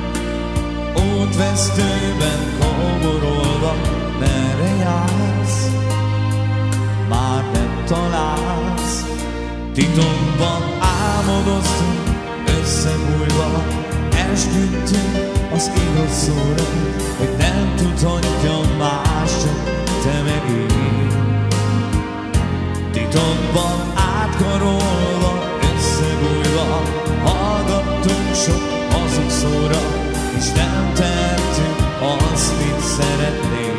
útvesztőben kóborolva. Merre jársz? Már nem találsz. Titokban álmodoztunk, összebújva esküdtünk az igaz szóra, hogy nem tudhatja más, csak te meg én. Titokban átkarolva, összebújva hallgattunk sok hazugszóra, és nem tettünk azt, mit szeretnénk.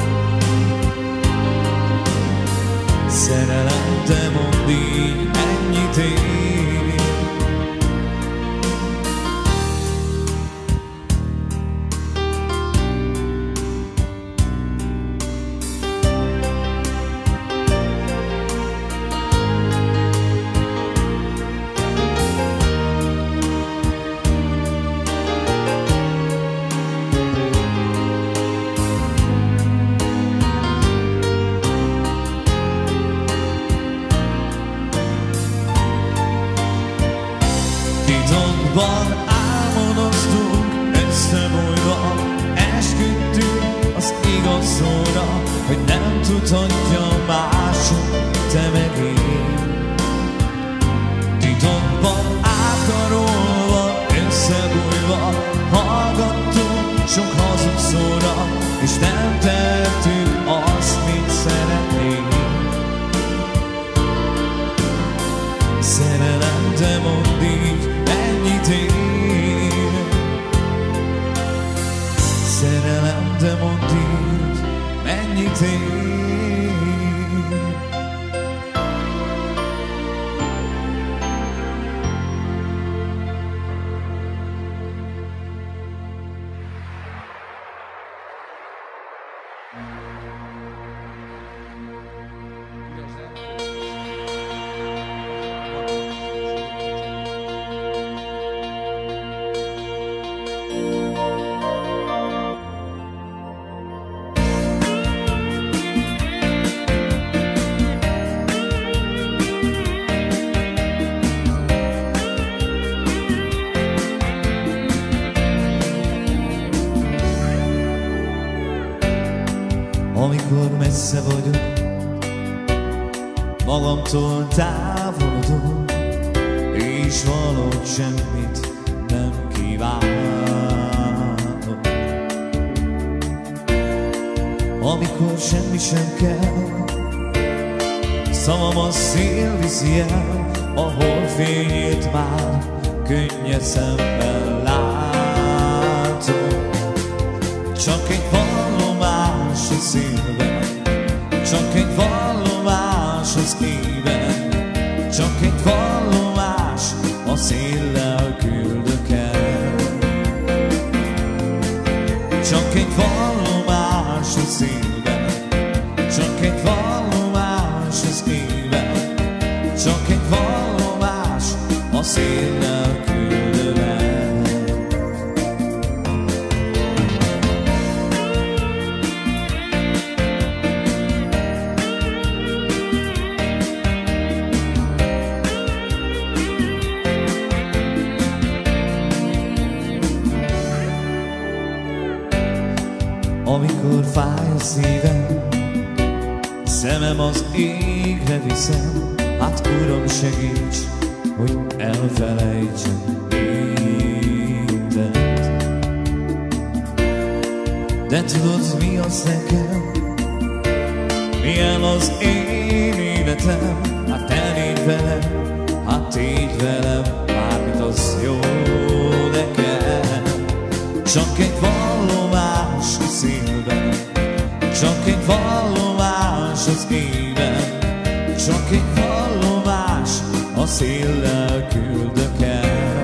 Szerelem, de mondd így, mennyit ér. Titokban álmodoztunk, összebújva esküdtünk az igaz szóra, hogy nem tudhatja más, te meg én. Titokban átkarolva, összebújva hallgattunk sok hazugszóra, és nem tettünk azt, mit szeretnénk. Szerelem, de mondd így, mennyit ér. Szerelem, de mondd így, mennyit ér. Amikor messze vagyok, magamtól távolodom, és valahogy semmit nem kívánok. Amikor semmi sem kell, szavam a szél viszi el, a holdfényét már könnyed szemmel látom. Csak egy vallomás a szívben, csak egy vallomás az éven, csak egy vallomás a széllel küldök el. Csak egy vallomás a szívben, csak egy vallomás az éven, csak egy vallomás a széllel küldök el. a szívem, szemem az égre viszem. Hát Uram, segíts, hogy elfelejtsem mindent. De tudod, mi az nekem? Milyen az én életem? Hát te légy velem, hát tégy velem, bármit az jó nekem. Csak egy vallomás a szívben, csak egy vallomás az éven, csak egy vallomás a széllel küldök el.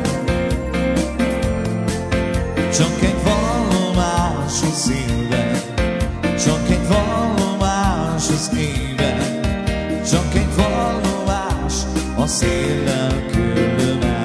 Csak egy vallomás a szívben, csak egy vallomás az éven, csak egy vallomás a széllel küldöm el.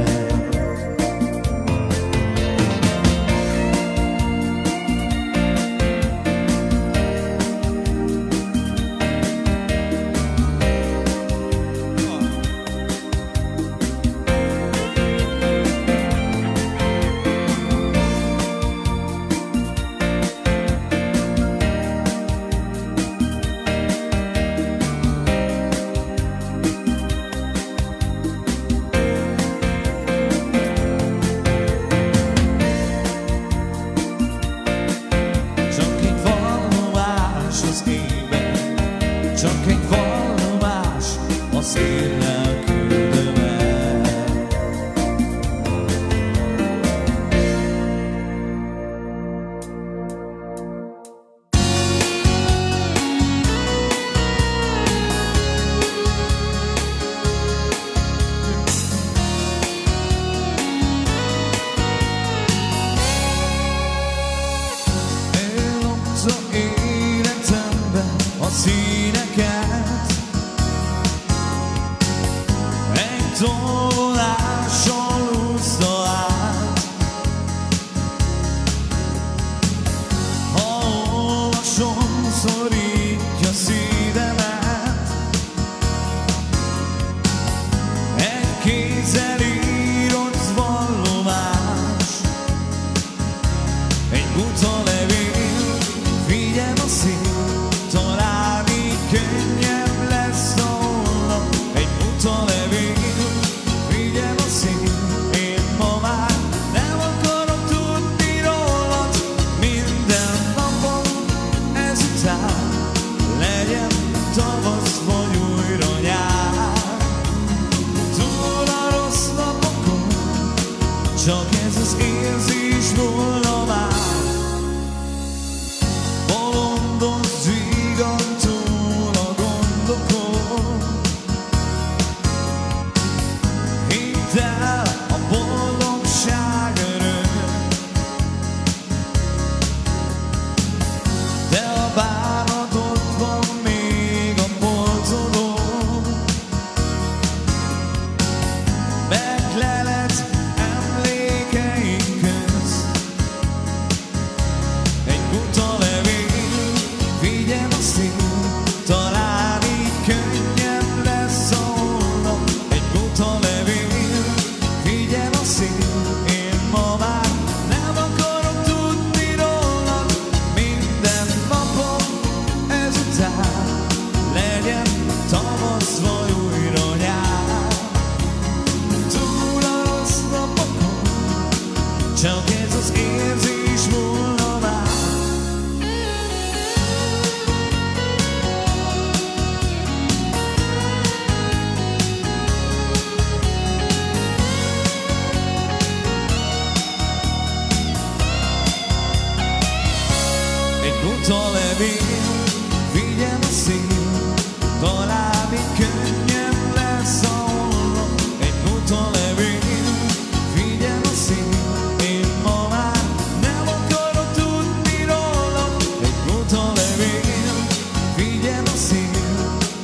Csak egy vallomás a széllel küldöm el. Ellopta életemben a színeket, egy tolvonással húzta át. Ha olvasom, szorítja szívemet, egy kézzel írott vallomás, egy buta levél, figyelj a szív, talán így könnyebb lesz a holnap. Egy buta levél, figyelj a szív, én ma már nem akarok tudni rólad. Minden napom ezután legyen tavasz vagy újra nyár. Túl a rossz napokon, csak ez az érzés volna már. Bolondoz vígan túl a gondokon, hidd el, a boldogság örök. De a bánat ott van még a polcodon, meglelet emlékeink közt. Egy buta levél, vigyem a szív, talán így könnyebb lesz a holnap. Egy buta levél, vigyem a szív, én ma már nem akarok tudni rólad. Minden napom ezután legyen tavasz vagy újra nyár. Túl a rossz napokon, csak ez az érzés volna már. Egy buta levél, vigyem a szív, talán így könnyebb lesz a holnap. Egy buta levél, vigyem a szív, én ma már nem akarok tudni rólad. Egy buta levél, vigyem a szív,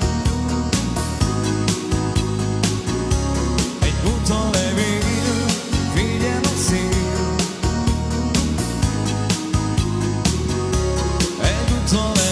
egy buta levél, vigyem a szív, egy buta levél.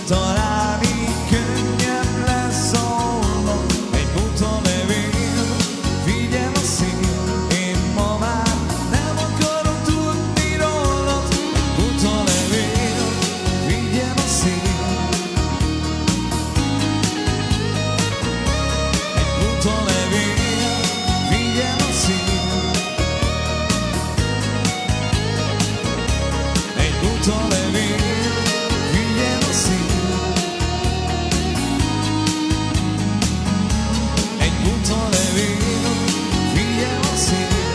talán így könnyebb lesz alma. Egy buta levél, figyel a szél, én ma már nem akarok tudni rólad. Buta levél, figyel a szél. Egy buta levél, figyel a szél. Egy buta levél, figyel a szél. Egy buta levél, figyel a szél.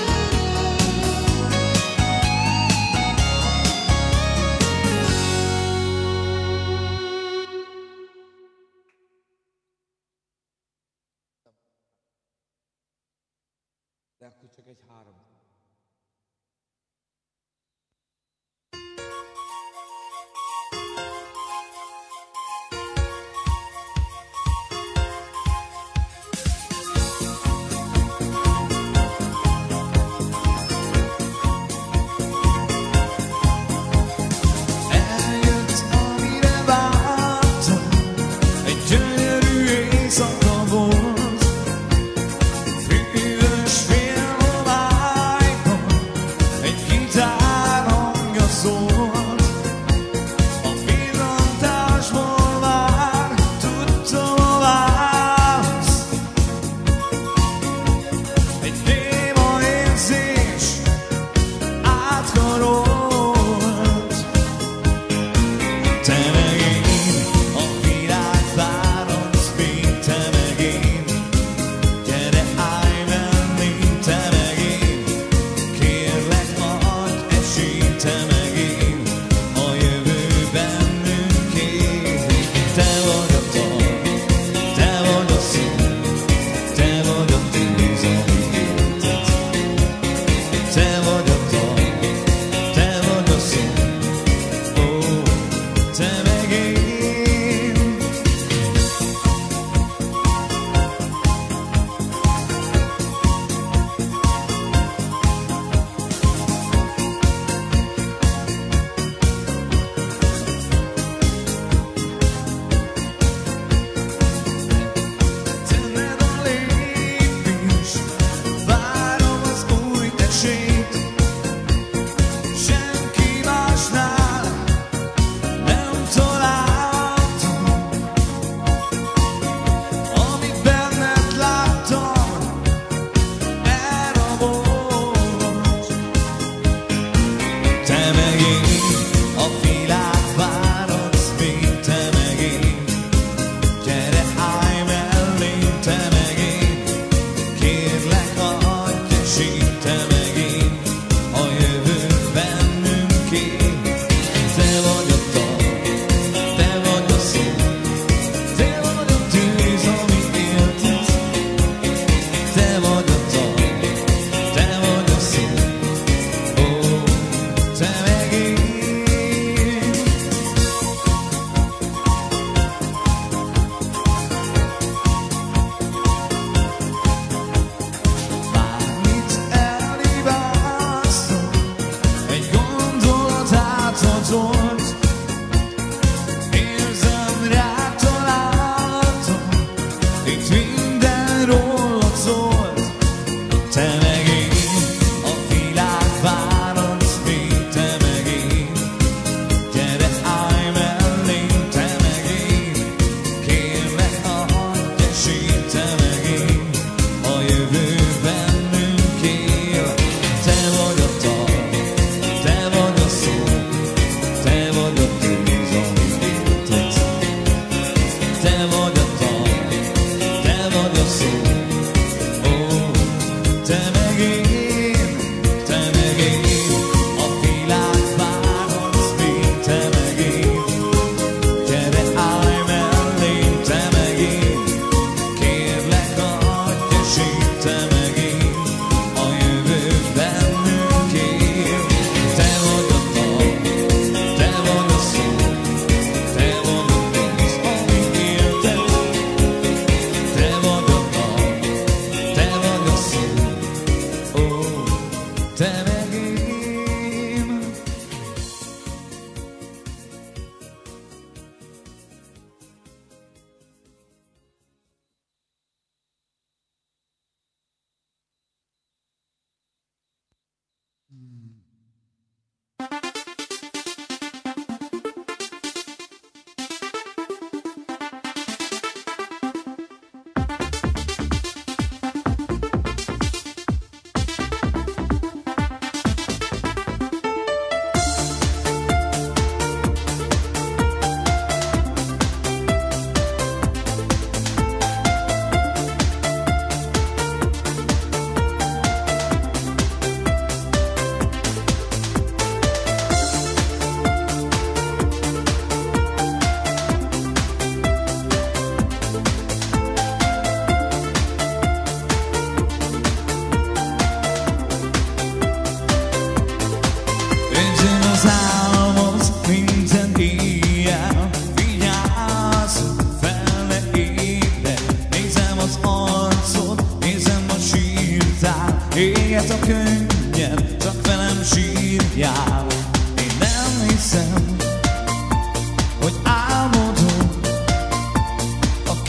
De akkor csak egy három. Eljött, amire vártam, egy gyönyörű éjszaka volt. Hűvös félhomályban egy gitár hangja szólt. A villantásból már tudtam a választ. Egy néma érzés átkarolt. Te meg én, a világ válasz, még te meg én. Gyere, állj mellém, te meg én. Kérlek, adj esélyt, te meg én. A jövő bennünké. Te vagy a dal, te vagy a szél, te vagy a tűz, ami éltet. Te vagy a dal, te vagy a szél, ó, te meg én. Tenned a lépést, várom az új esélyt. Senki másnál nem talál.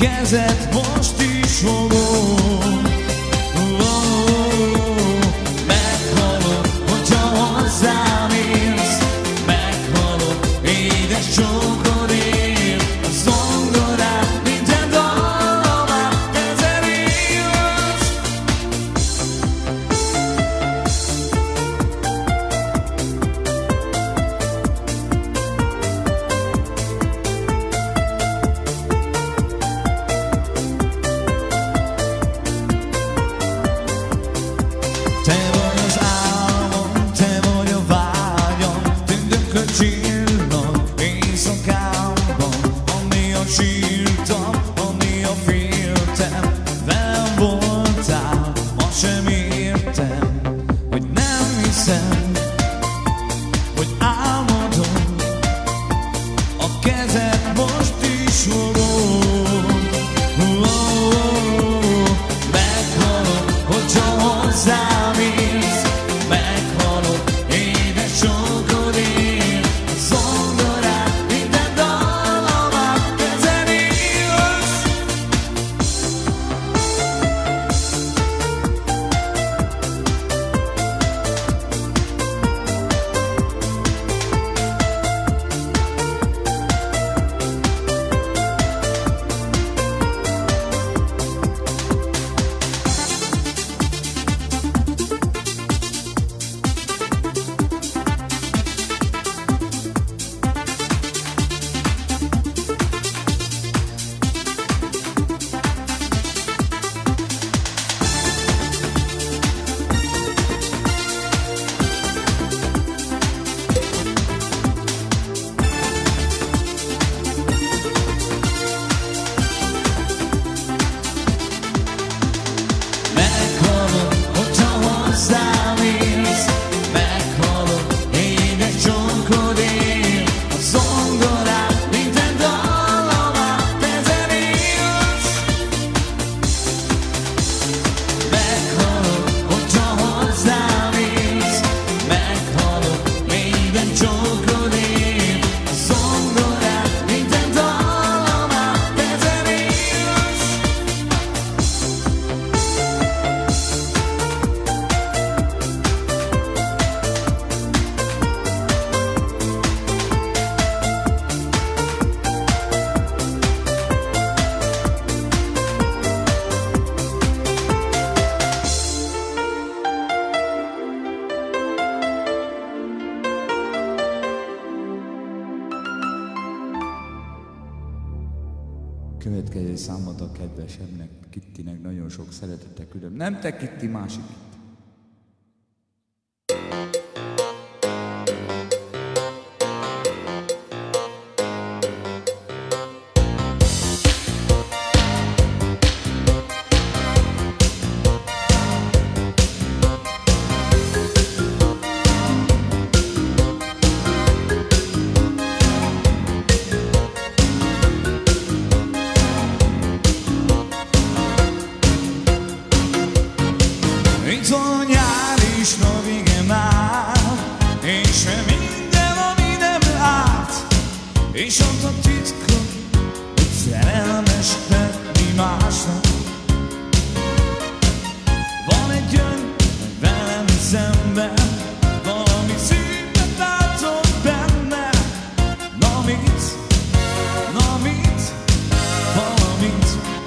kezed most is fogom. Meghalok, hogyha hozzám érsz, meghalok, édes csókodért, a zongorát, minden dallamát ezer élsz. Te vagy az álmom, te vagy a vágyam, tündökön csillag éjszakámban, annéha sírtam, annéha féltem, velem voltál, ma sem értem, hogy nem hiszem, hogy álmodom, a kezed most is fogom. Meghalok, hogyha hozzám érsz, meghalok, édes csókodért, a zongorát, minden dallamát ezer élsz. Meghalok, hogyha hozzám érsz, meghalok, édes csókodért, a zongorát, minden dallamát ezer élsz. Meghalok, hogyha hozzám érsz, meghalok, minden csókodért, a zongorát, minden dallamát ezer élsz. Következő számot a kedvesemnek, Kittinek nagyon sok szeretettel küldöm. Nem te, Kitti, másik Kitti. Itt van a nyár is, na vége már, és minden, ami nem árt, és ott a titka, hogy szerelmes lenni másnak. Van egy gyöngy, velem szemben, valami szépet látok benne. Na mit, na mit, valamit.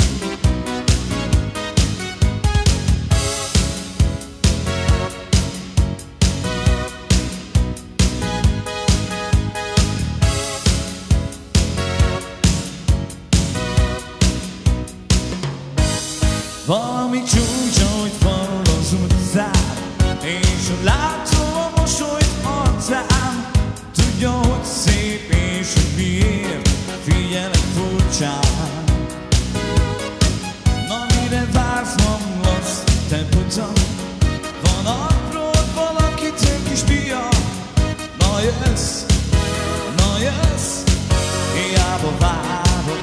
Valami csúcsa, hogy falul az utcán, és látom a mosolyt arcán. Tudja, hogy szép és hogy miért figyelek furcsán. Na mire vársz, mamlasz, te buta? Van apród valaki, te kis pia. Na jössz, na jössz, hiába várod.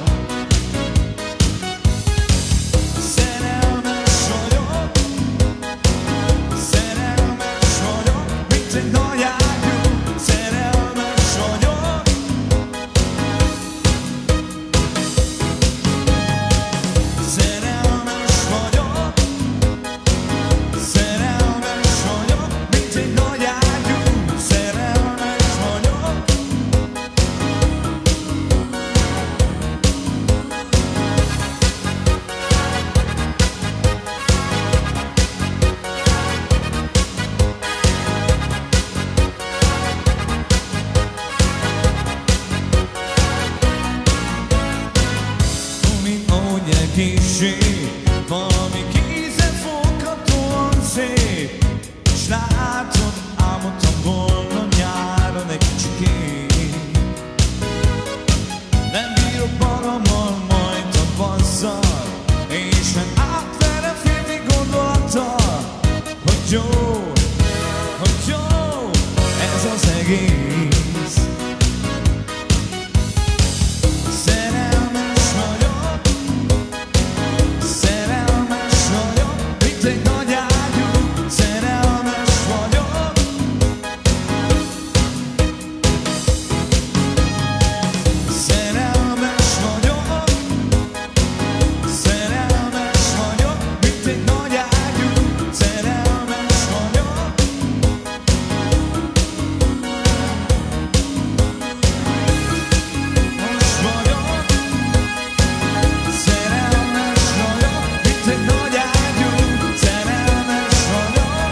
kissé, valami kézzelfoghatóan szép. S látod, álmodtam volna nyáron egy kicsikét. Nem bírok magammal, majd tavasszal, és nem átverem félti gondolattal, hogy jó, hogy jó ez az egész. Szerelmes vagyok, szerelmes vagyok, mint egy nagy ágyú, szerelmes vagyok. Szerelmes vagyok, szerelmes vagyok, mint egy nagy ágyú, szerelmes vagyok. Most vagyok, szerelmes vagyok, mint egy nagy ágyú, szerelmes vagyok.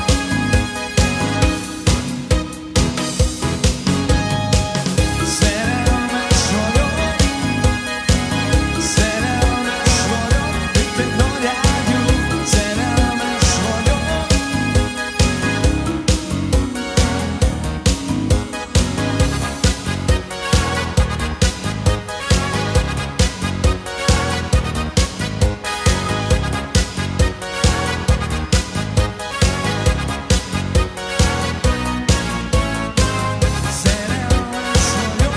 Szerelmes vagyok, szerelmes vagyok, mint egy nagy ágyú, szerelmes vagyok. Szerelmes vagyok,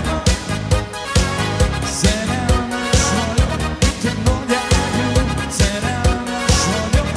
szerelmes vagyok, mint egy nagy ágyú, szerelmes vagyok.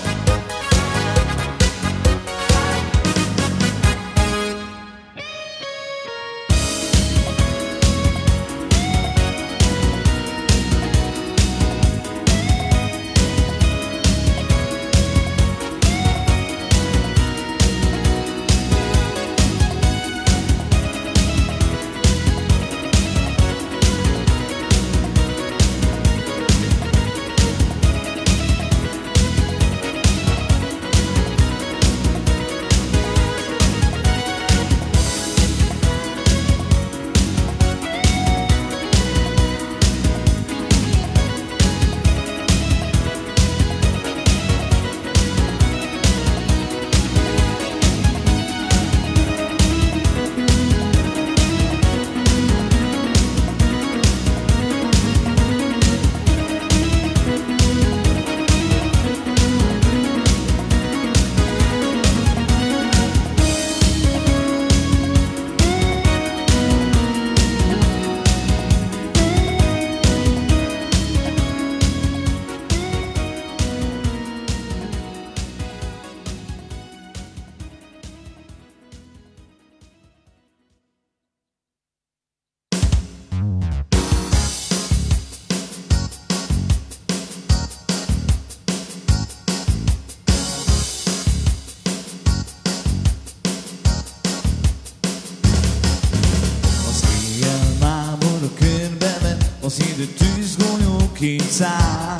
Az éjjel mámor a körbe ment, az idő tűzgolyóként száll.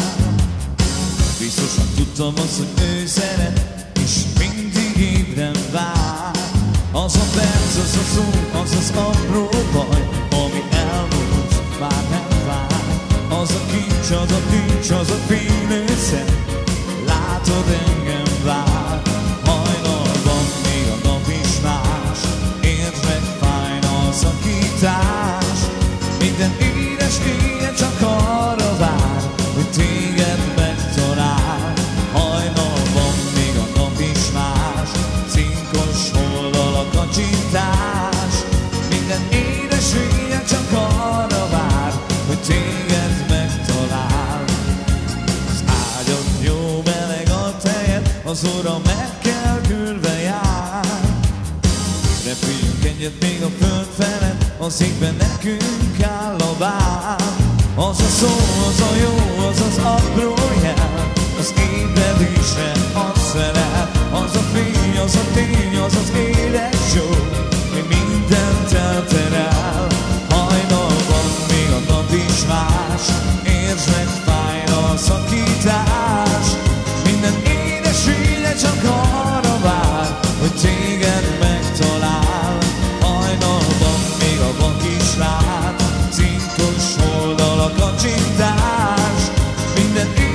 Biztosan tudtam azt, hogy ő szeret, és mindig ébren vár. Az a perc, az a szó, az az apró baj, ami elmúlt, már nem vár. Az a kincs, az a kincs, az a fénylőszer, látod, engem vár. Hajnalban még a nap is más, értsd meg, fájna a szakítás. Minden édes éjjel csak arra vár, hogy téged megtalál. Hajnalban még a nap is más, cinkos oldal a kacsintás. Minden édes éjjel csak arra vár, hogy téged megtalál. Az ágyad jó meleg a tejed, az óra meg kell gülve jár. Repüljünk egyet még a föld felett, az égben nekünk áll a vár. Az a szó, az a jó, az az apró jel, az ébredésre azt felel. Az a fény, az a tény, az az édes jó, mi mindent elterel. Hajnalban még a nap is más, értsd meg, fájna a szakítás. Minden édes éjjel csak arra vár, hogy téged megtalál. Hajnalban még a vak is lát, cinkos oldal a kacsintás. Minden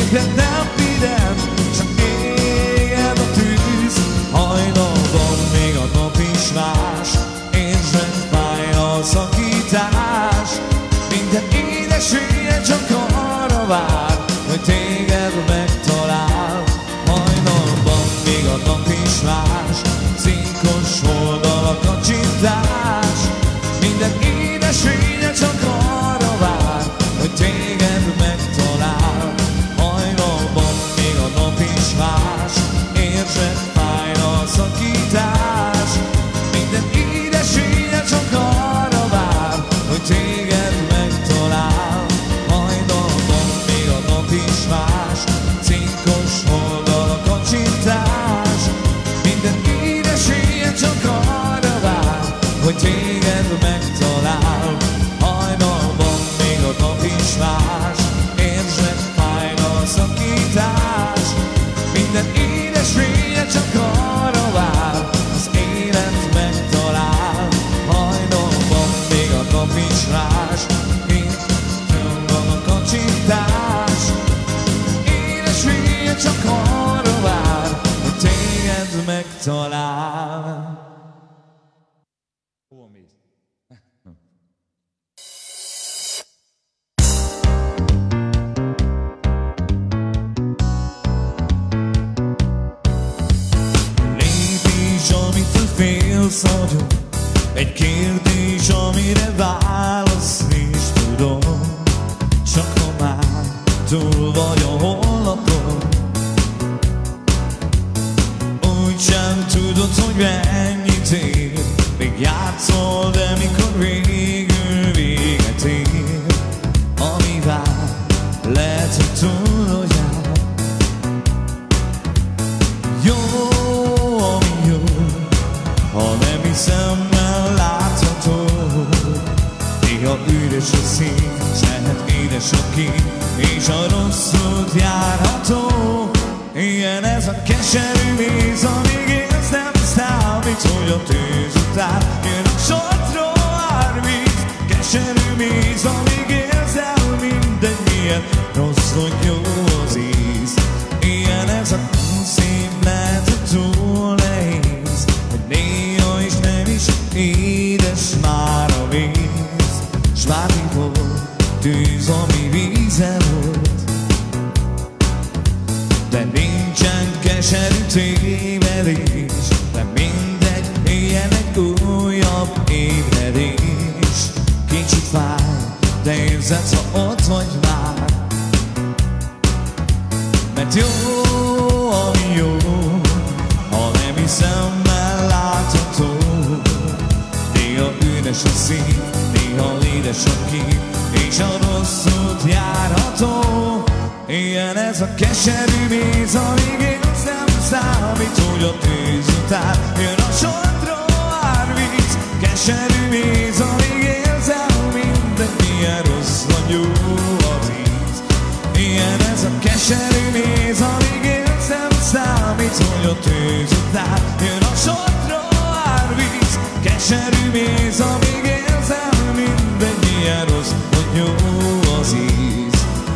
épred, nem vidám, csak éged a tűz. Hajnalban még a nap is más, érzed fáj a szakítás. Minden édessége csak arra vár, hogy téged megtalál. Hajnalban még a nap is más, cinkos oldal a kacsintás. Minden édessége csak arra vár, hogy téged megtalál. Hajnalban még a nap is más, érzed fáj a szakítás. Minden édessége csak arra vár, hogy téged megtalál. Hajnalban még a nap is más, cinkos oldal a kacsintás. Minden édessége csak arra vár, hogy téged megtalál. Hajnalban még a nap is más, érzed fáj a szakítás. Minden édessége csak arra vár, az élet megtalál. Hajnalban még a nap is más, itt van a kacsintás. Édessége csak arra vár, hogy téged megtalál. Hova mész? Lépés, amitől félsz nagyon, egy kérdés, amire válasz is tudom. Csak ha már túl vagy a holnapon, úgysem tudod, hogy mennyit ér. Még játszol, de mikor végül véget ér. Ami vár, lehet, hogy túl, hogy jár. Jó, ami jó, ha nem hiszemmel látható. Néha üres a szív, s lehet édes a kép, és a rossz út járható. Ilyen ez a keserű víz, amíg élsz, nem számít, hogy a tűz után jön a sodró árvíz. Keserű víz, amíg élsz, el mindegy milyen rossz vagy jó az íz. Ilyen ez a szív, lehet, hogy túl nehéz, hogy néha is nem is édes már a víz. S már mi volt tűz, ami vízzel volt, de nincsen keserű tévedés. De mindegy, ilyen egy újabb ébredés. Kicsit fáj, de érzed, ha ott vagy már. Mert jó, ami jó, ha nem hiszemmel látható. Néha üres a szív, néha édes a kép, és a rossz út járható. Ilyen ez a keserű víz, amíg élsz, nem számít, hogy a tűz után jön a sodró árvíz. Keserű víz, amíg élsz, el mindegy milyen rossz vagy jó az íz. Ilyen ez a keserű víz, amíg élsz, nem számít, hogy a tűz után jön a sodró árvíz. Keserű víz, amíg élsz, el mindegy milyen rossz vagy jó az íz.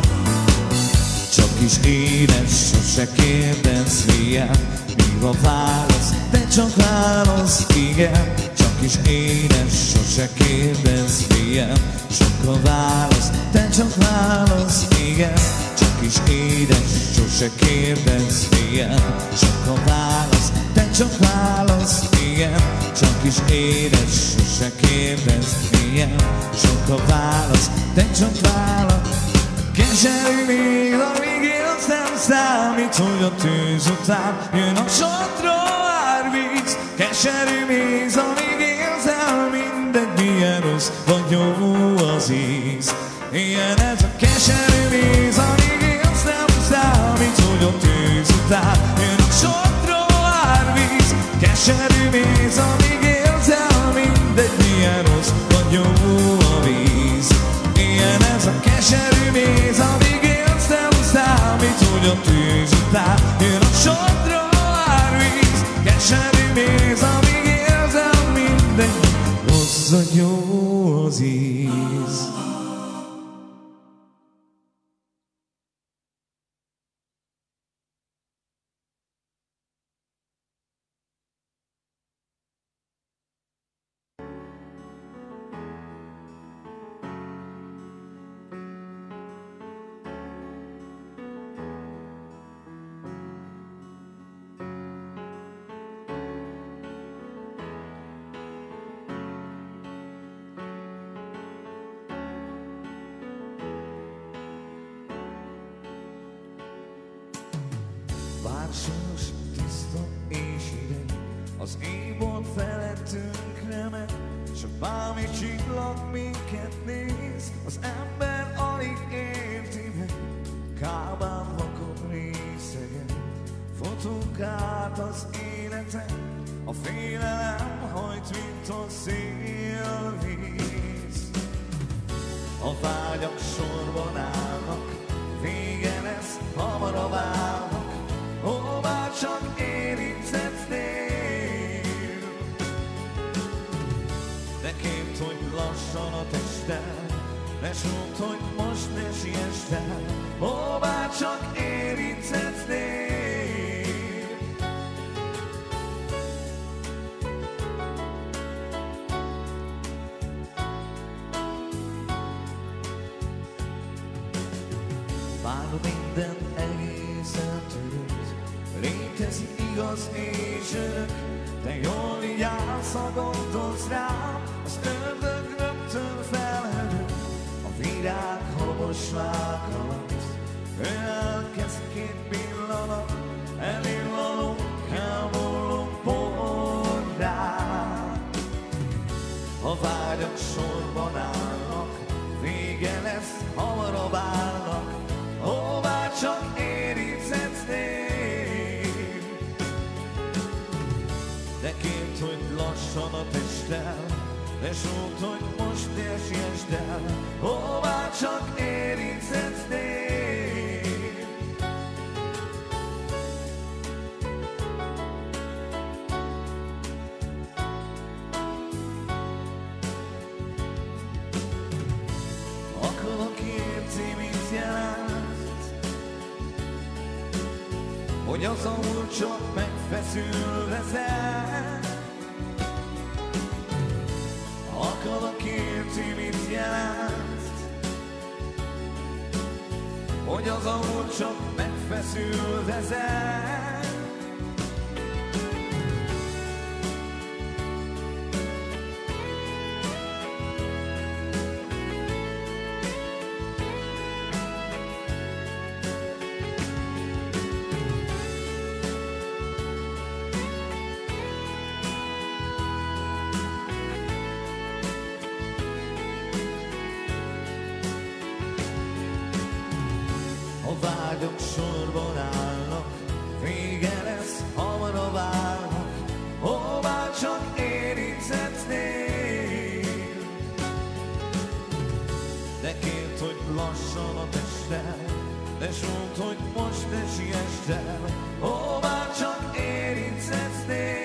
Csak is édes, sose kérdez milyen, mi a válasz, de csak válasz igen. Csak is édes, sose kérdez milyen, sok a válasz, de csak válasz igen. Csak is édes, sose kérdez milyen, sok a válasz, de csak válasz igen. Csak is édes, sose kérdez milyen, sok a válasz, de csak válasz. Keserű víz, amíg élsz, nem számít, hogy a tűz után jön a sodró árvíz. Keserű víz, amíg élsz, el mindegy milyen rossz vagy jó az íz. Ilyen ez a keserű víz, amíg élsz, nem számít, hogy a tűz után jön a sodró árvíz. Keserű víz, amíg élsz, el mindegy milyen rossz vagy jó a víz. Ilyen ez a keserű víz, amíg élsz, nem számít, hogy a tűz után jön a sodró árvíz. Keserű víz, amíg élsz, el mindegy rossz vagy jó az íz. Bársonyos, tiszta és hideg, az égbolt felettünk remeg, s a bármi csillag minket néz, az ember alig érti meg. Kábán vakon részegen, futunk át az életen, a félelem hajt, mint a szélvíz. A vágyak sorban állnak, vége lesz, hamarabb állnak, ó, bár csak érinthetnél. De kért, hogy lassan a testem, ne súgd, hogy most ne siess el, ó, bár csak érinthetnél. Bár minden egészen törött, létezik igaz és örök, de jól vigyázz, ha gondolsz rám, az ördög rögtön felhörög. A virág habosság alatt elkezd két pillanat, elillanunk, elmúlunk porrá. A vágyak sorban állnak, vége lesz, hamarabb állnak, ó, bár csak érinthetnél. De kért, hogy lassan a testem, de súgd, hogy most ne siess el, ó, bár csak érinthetnél. Akarok érti, mit jelent, hogy az a múlt csak megfeszül vezet. Akarok érti, mit jelent, hogy az a múlt csak megfeszül vezet. A vágyak sorban állnak, vége lesz, hamarabb állnak, ó, bár csak érinthetnél. De kért, hogy lassan a testem, de súgd, hogy most ne siess el, ó, bár csak érinthetnél.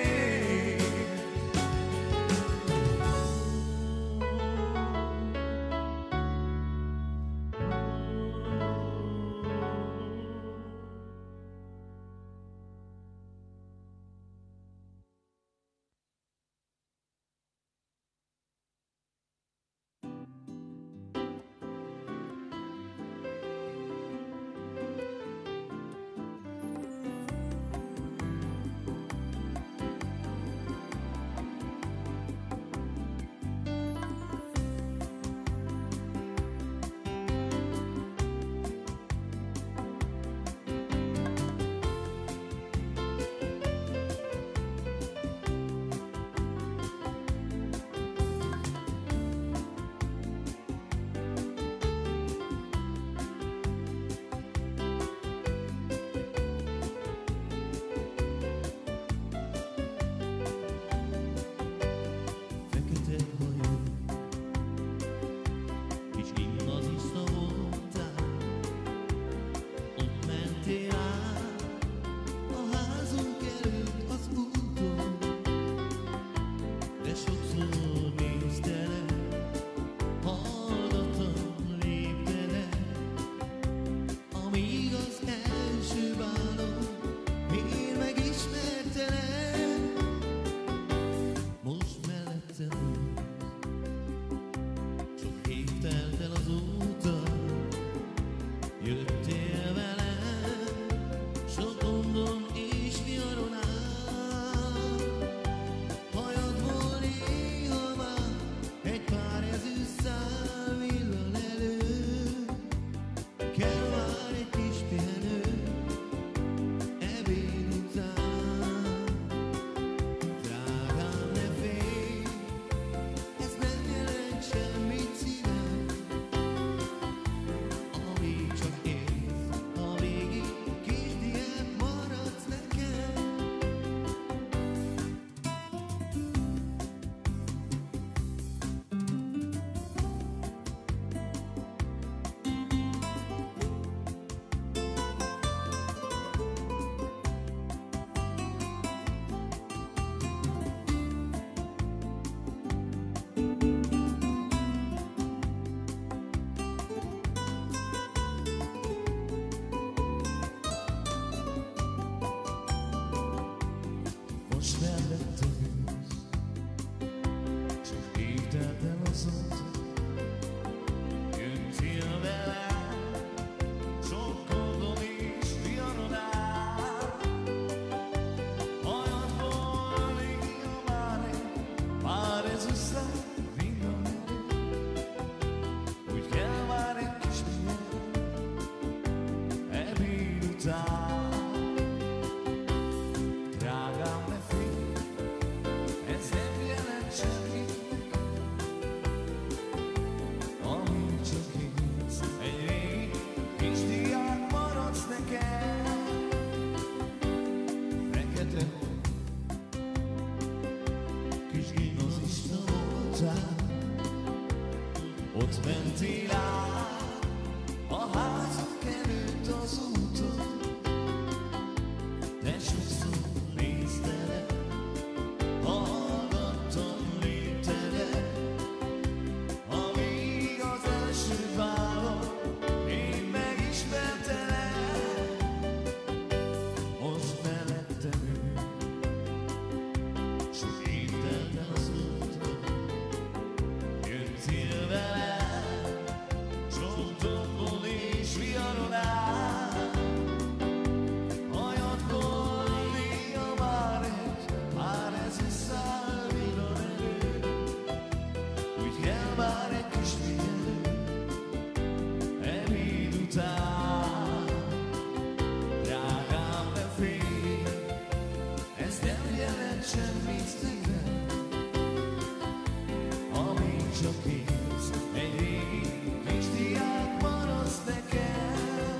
csak élsz, egy régi kis diák maradsz nekem.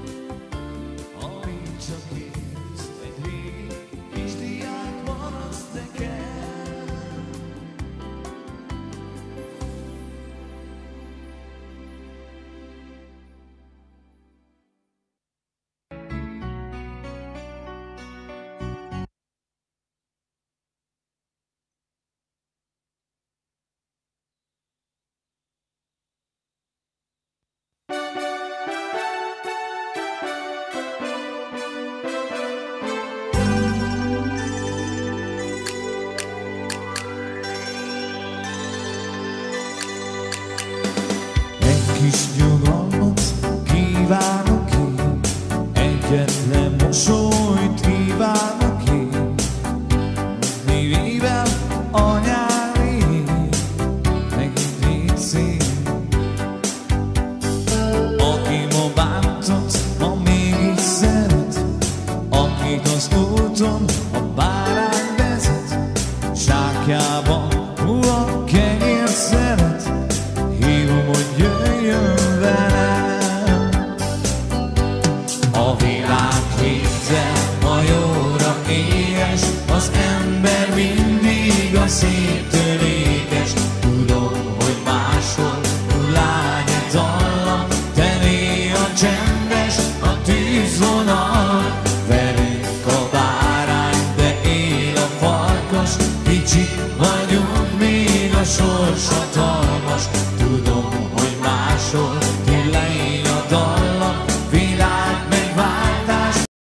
Amíg csak élsz, egy régi kis diák maradsz nekem. Kis nyugalmat kívánok én, egyetlen mosolyt kívánok én, mivel anyáé, megint létsz én. Aki ma bántott, ma mégis szeret, akit az úton a bárány vezet, zsákjában hullott kenyért szeret, hívom, hogy jöjjön velem. A világ héttel a jóra éhes, az ember mindig a szél.